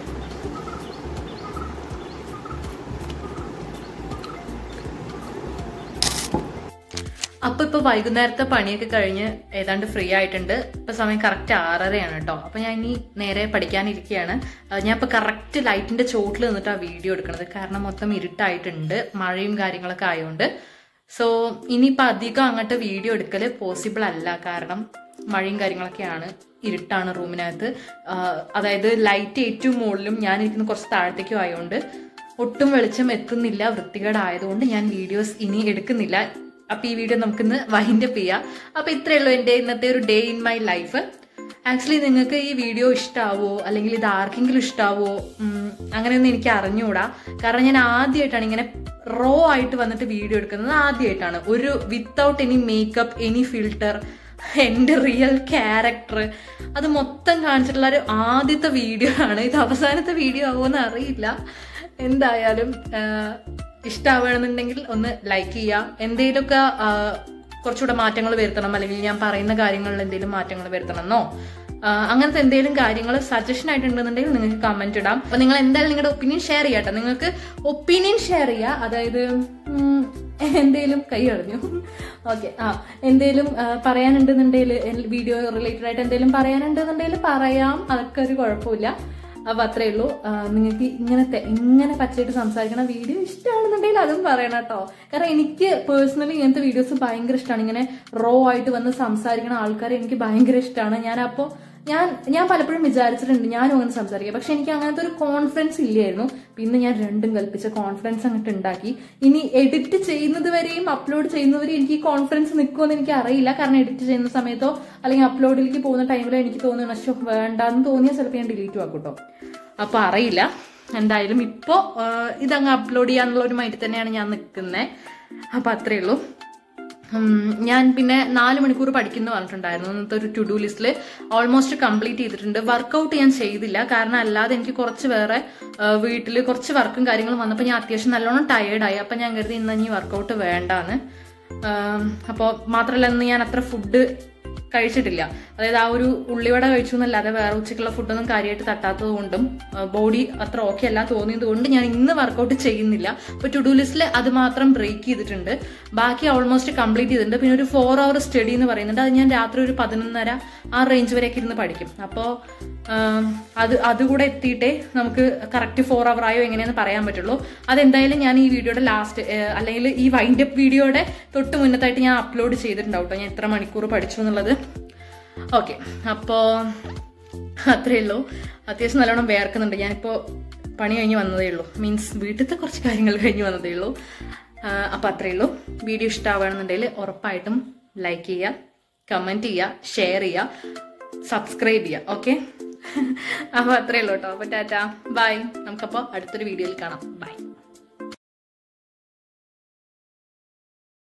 A: അപ്പൊ ഇപ്പൊ വൈകുന്നേരത്തെ പണിയൊക്കെ കഴിഞ്ഞ് ഏതാണ്ട് ഫ്രീ ആയിട്ടുണ്ട്. ഇപ്പൊ സമയം കറക്റ്റ് 6:30 കേട്ടോ. അപ്പൊ ഞാൻ ഇനി നേരെ പഠിക്കാനിരിക്കുകയാണ്. ഞാൻ ഇപ്പൊ കറക്റ്റ് ലൈറ്റിന്റെ ചോട്ടിൽ നിന്നിട്ടാണ് വീഡിയോ എടുക്കുന്നത്. കാരണം മൊത്തം ഇരുട്ടായിട്ടുണ്ട്, മഴയും കാര്യങ്ങളൊക്കെ ആയതുകൊണ്ട്. സോ ഇനിയിപ്പോൾ അധികം അങ്ങോട്ട് വീഡിയോ എടുക്കൽ പോസിബിൾ അല്ല. കാരണം മഴയും കാര്യങ്ങളൊക്കെയാണ്, ഇരുട്ടാണ് റൂമിനകത്ത്. അതായത് ലൈറ്റ് ഏറ്റവും മുകളിലും ഞാനിരിക്കുന്ന കുറച്ച് താഴത്തേക്കും ആയതുകൊണ്ട് ഒട്ടും വെളിച്ചം എത്തുന്നില്ല. വൃത്തികേടായതുകൊണ്ട് ഞാൻ വീഡിയോസ് ഇനി എടുക്കുന്നില്ല. അപ്പൊ ഈ വീഡിയോ നമുക്കിന്ന് വൈൻഡ് അപ്പ് ചെയ്യാം. അപ്പൊ ഇത്രയേ ഉള്ളൂ എൻ്റെ ഇന്നത്തെ ഒരു day in my life. Actually നിങ്ങൾക്ക് ഈ വീഡിയോ ഇഷ്ടാവോ അല്ലെങ്കിൽ ഇത് ആർക്കെങ്കിലും ഇഷ്ടാവോ അങ്ങനെയൊന്നും എനിക്ക് അറിഞ്ഞുകൂടാ. കാരണം ഞാൻ ആദ്യമായിട്ടാണ് ഇങ്ങനെ റോ ആയിട്ട് വന്നിട്ട് വീഡിയോ എടുക്കുന്നത്. ആദ്യമായിട്ടാണ് ഒരു without any makeup, any filter, എൻ്റെ റിയൽ ക്യാരക്ടർ അത് മൊത്തം കാണിച്ചിട്ടുള്ള ഒരു ആദ്യത്തെ വീഡിയോ ആണ്. ഇത് അവസാനത്തെ വീഡിയോ ആവുമെന്ന് അറിയില്ല. എന്തായാലും ഇഷ്ടമാവുകയാണെന്നുണ്ടെങ്കിൽ ഒന്ന് ലൈക്ക് ചെയ്യുക. എന്തെങ്കിലുമൊക്കെ കുറച്ചുകൂടെ മാറ്റങ്ങൾ വരുത്തണം, അല്ലെങ്കിൽ ഞാൻ പറയുന്ന കാര്യങ്ങളിൽ എന്തെങ്കിലും മാറ്റങ്ങൾ വരുത്തണമെന്നോ അങ്ങനത്തെ എന്തെങ്കിലും കാര്യങ്ങൾ സജഷൻ ആയിട്ടുണ്ടെന്നുണ്ടെങ്കിൽ നിങ്ങൾക്ക് കമന്റ് ഇടാം. അപ്പൊ നിങ്ങൾ എന്തായാലും നിങ്ങളുടെ ഒപ്പീനിയൻ ഷെയർ ചെയ്യാട്ടോ. നിങ്ങൾക്ക് ഒപ്പീനിയൻ ഷെയർ ചെയ്യുക. അതായത് എന്തേലും കൈ കളഞ്ഞു. ഓക്കെ. എന്തേലും പറയാനുണ്ടെന്നുണ്ടെങ്കിൽ, വീഡിയോ റിലേറ്റഡ് ആയിട്ട് എന്തെങ്കിലും പറയാനുണ്ടെന്നുണ്ടെങ്കിൽ പറയാം. അതൊക്കെ ഒരു കുഴപ്പമില്ല. അപ്പൊ അത്രേ ഉള്ളൂ. നിങ്ങൾക്ക് ഇങ്ങനെ പച്ചയായിട്ട് സംസാരിക്കണ വീഡിയോ ഇഷ്ടമാണെന്നുണ്ടെങ്കിൽ അതും പറയണം കേട്ടോ. കാരണം എനിക്ക് പേഴ്സണലി ഇങ്ങനത്തെ വീഡിയോസ് ഭയങ്കര ഇഷ്ടമാണ്. ഇങ്ങനെ റോ ആയിട്ട് വന്ന് സംസാരിക്കണ ആൾക്കാരെ എനിക്ക് ഭയങ്കര ഇഷ്ടമാണ്. ഞാൻ പലപ്പോഴും വിചാരിച്ചിട്ടുണ്ട് ഞാനും അങ്ങനെ സംസാരിക്കാം. പക്ഷെ എനിക്ക് അങ്ങനത്തെ ഒരു കോൺഫിഡൻസ് ഇല്ലായിരുന്നു. പിന്നെ ഞാൻ രണ്ടും കൽപ്പിച്ച കോൺഫിഡൻസ് അങ്ങോട്ട് ഉണ്ടാക്കി. ഇനി എഡിറ്റ് ചെയ്യുന്നത് വരെയും അപ്ലോഡ് ചെയ്യുന്നവരെയും എനിക്ക് ഈ കോൺഫിഡൻസ് നിൽക്കുമെന്ന് എനിക്ക് അറിയില്ല. കാരണം എഡിറ്റ് ചെയ്യുന്ന സമയത്തോ അല്ലെങ്കിൽ അപ്ലോഡിലേക്ക് പോകുന്ന ടൈമിലോ എനിക്ക് തോന്നുന്നു നഷ്ടം വേണ്ടെന്ന് തോന്നിയാൽ ചിലപ്പോൾ ഞാൻ ഡിലീറ്റ് ആക്കും കേട്ടോ. അപ്പൊ അറിയില്ല. എന്തായാലും ഇപ്പോ ഇതങ്ങ് അപ്ലോഡ് ചെയ്യാന്നുള്ള ഒരു മൈൻഡിൽ തന്നെയാണ് ഞാൻ നിൽക്കുന്നത്. അപ്പൊ അത്രേ ഉള്ളൂ. ഞാൻ പിന്നെ 4 മണിക്കൂർ പഠിക്കുന്നു പറഞ്ഞിട്ടുണ്ടായിരുന്നു. ഇന്നത്തെ ഒരു ടു ഡു ലിസ്റ്റിൽ ഓൾമോസ്റ്റ് കംപ്ലീറ്റ് ചെയ്തിട്ടുണ്ട്. വർക്കൗട്ട് ഞാൻ ചെയ്തില്ല. കാരണം അല്ലാതെ എനിക്ക് കുറച്ച് വേറെ വീട്ടിൽ കുറച്ച് വർക്കും കാര്യങ്ങളും വന്നപ്പോൾ ഞാൻ അത്യാവശ്യം നല്ലോണം ടയേർഡായി. അപ്പം ഞാൻ കരുതി ഇന്ന് ഇനി വർക്കൗട്ട് വേണ്ടാന്ന്. അപ്പോൾ മാത്രമല്ല ഇന്ന് ഞാൻ അത്ര ഫുഡ് കഴിച്ചിട്ടില്ല. അതായത് ആ ഒരു ഉള്ളിവട കഴിച്ചു എന്നല്ലാതെ വേറെ ഉച്ചയ്ക്കുള്ള ഫുഡൊന്നും കാര്യമായിട്ട് തട്ടാത്തത് കൊണ്ടും ബോഡി അത്ര ഓക്കെ അല്ല തോന്നിയത് കൊണ്ട് ഞാൻ ഇന്ന് വർക്കൗട്ട് ചെയ്യുന്നില്ല. അപ്പോൾ ടു ഡു ലിസ്റ്റിൽ അത് മാത്രം ബ്രേക്ക് ചെയ്തിട്ടുണ്ട്. ബാക്കി ഓൾമോസ്റ്റ് കംപ്ലീറ്റ് ചെയ്തിട്ടുണ്ട്. പിന്നെ ഒരു 4 hour സ്റ്റഡി എന്ന് പറയുന്നുണ്ട്. അത് ഞാൻ രാത്രി ഒരു 11:30 ആ റേഞ്ച് വരെയൊക്കെ ഇരുന്ന് പഠിക്കും. അപ്പോൾ അതുകൂടെ എത്തിയിട്ടേ നമുക്ക് കറക്റ്റ് 4 hour ആയോ എങ്ങനെയാന്ന് പറയാൻ പറ്റുള്ളൂ. അതെന്തായാലും ഞാൻ ഈ വീഡിയോയുടെ ലാസ്റ്റ് അല്ലെങ്കിൽ ഈ വൈൻഡ് അപ്പ് വീഡിയോയുടെ തൊട്ട് മുന്നത്തായിട്ട് ഞാൻ അപ്ലോഡ് ചെയ്തിട്ടുണ്ടാവും കേട്ടോ, ഞാൻ എത്ര മണിക്കൂർ പഠിച്ചു എന്നുള്ളത്. ഓക്കെ. അപ്പോൾ അത്രയേ ഉള്ളൂ. അത്യാവശ്യം നല്ലോണം വേർക്കുന്നുണ്ട്. ഞാനിപ്പോൾ പണി കഴിഞ്ഞ് വന്നതേ ഉള്ളൂ. മീൻസ് വീട്ടിലത്തെ കുറച്ച് കാര്യങ്ങൾ കഴിഞ്ഞ് വന്നതേ ഉള്ളൂ. അപ്പോൾ അത്രയേ ഉള്ളൂ. വീഡിയോ ഇഷ്ടമാവുകയാണെന്നുണ്ടെങ്കിൽ ഉറപ്പായിട്ടും ലൈക്ക് ചെയ്യുക, കമൻറ്റ് ചെയ്യുക, ഷെയർ ചെയ്യുക, സബ്സ്ക്രൈബ് ചെയ്യുക. ഓക്കെ. അപ്പോൾ അത്രയേ ഉള്ളൂ കേട്ടോ. അപ്പോൾ ടാറ്റാ, ബൈ. നമുക്കപ്പോൾ അടുത്തൊരു വീഡിയോയിൽ കാണാം. ബൈ.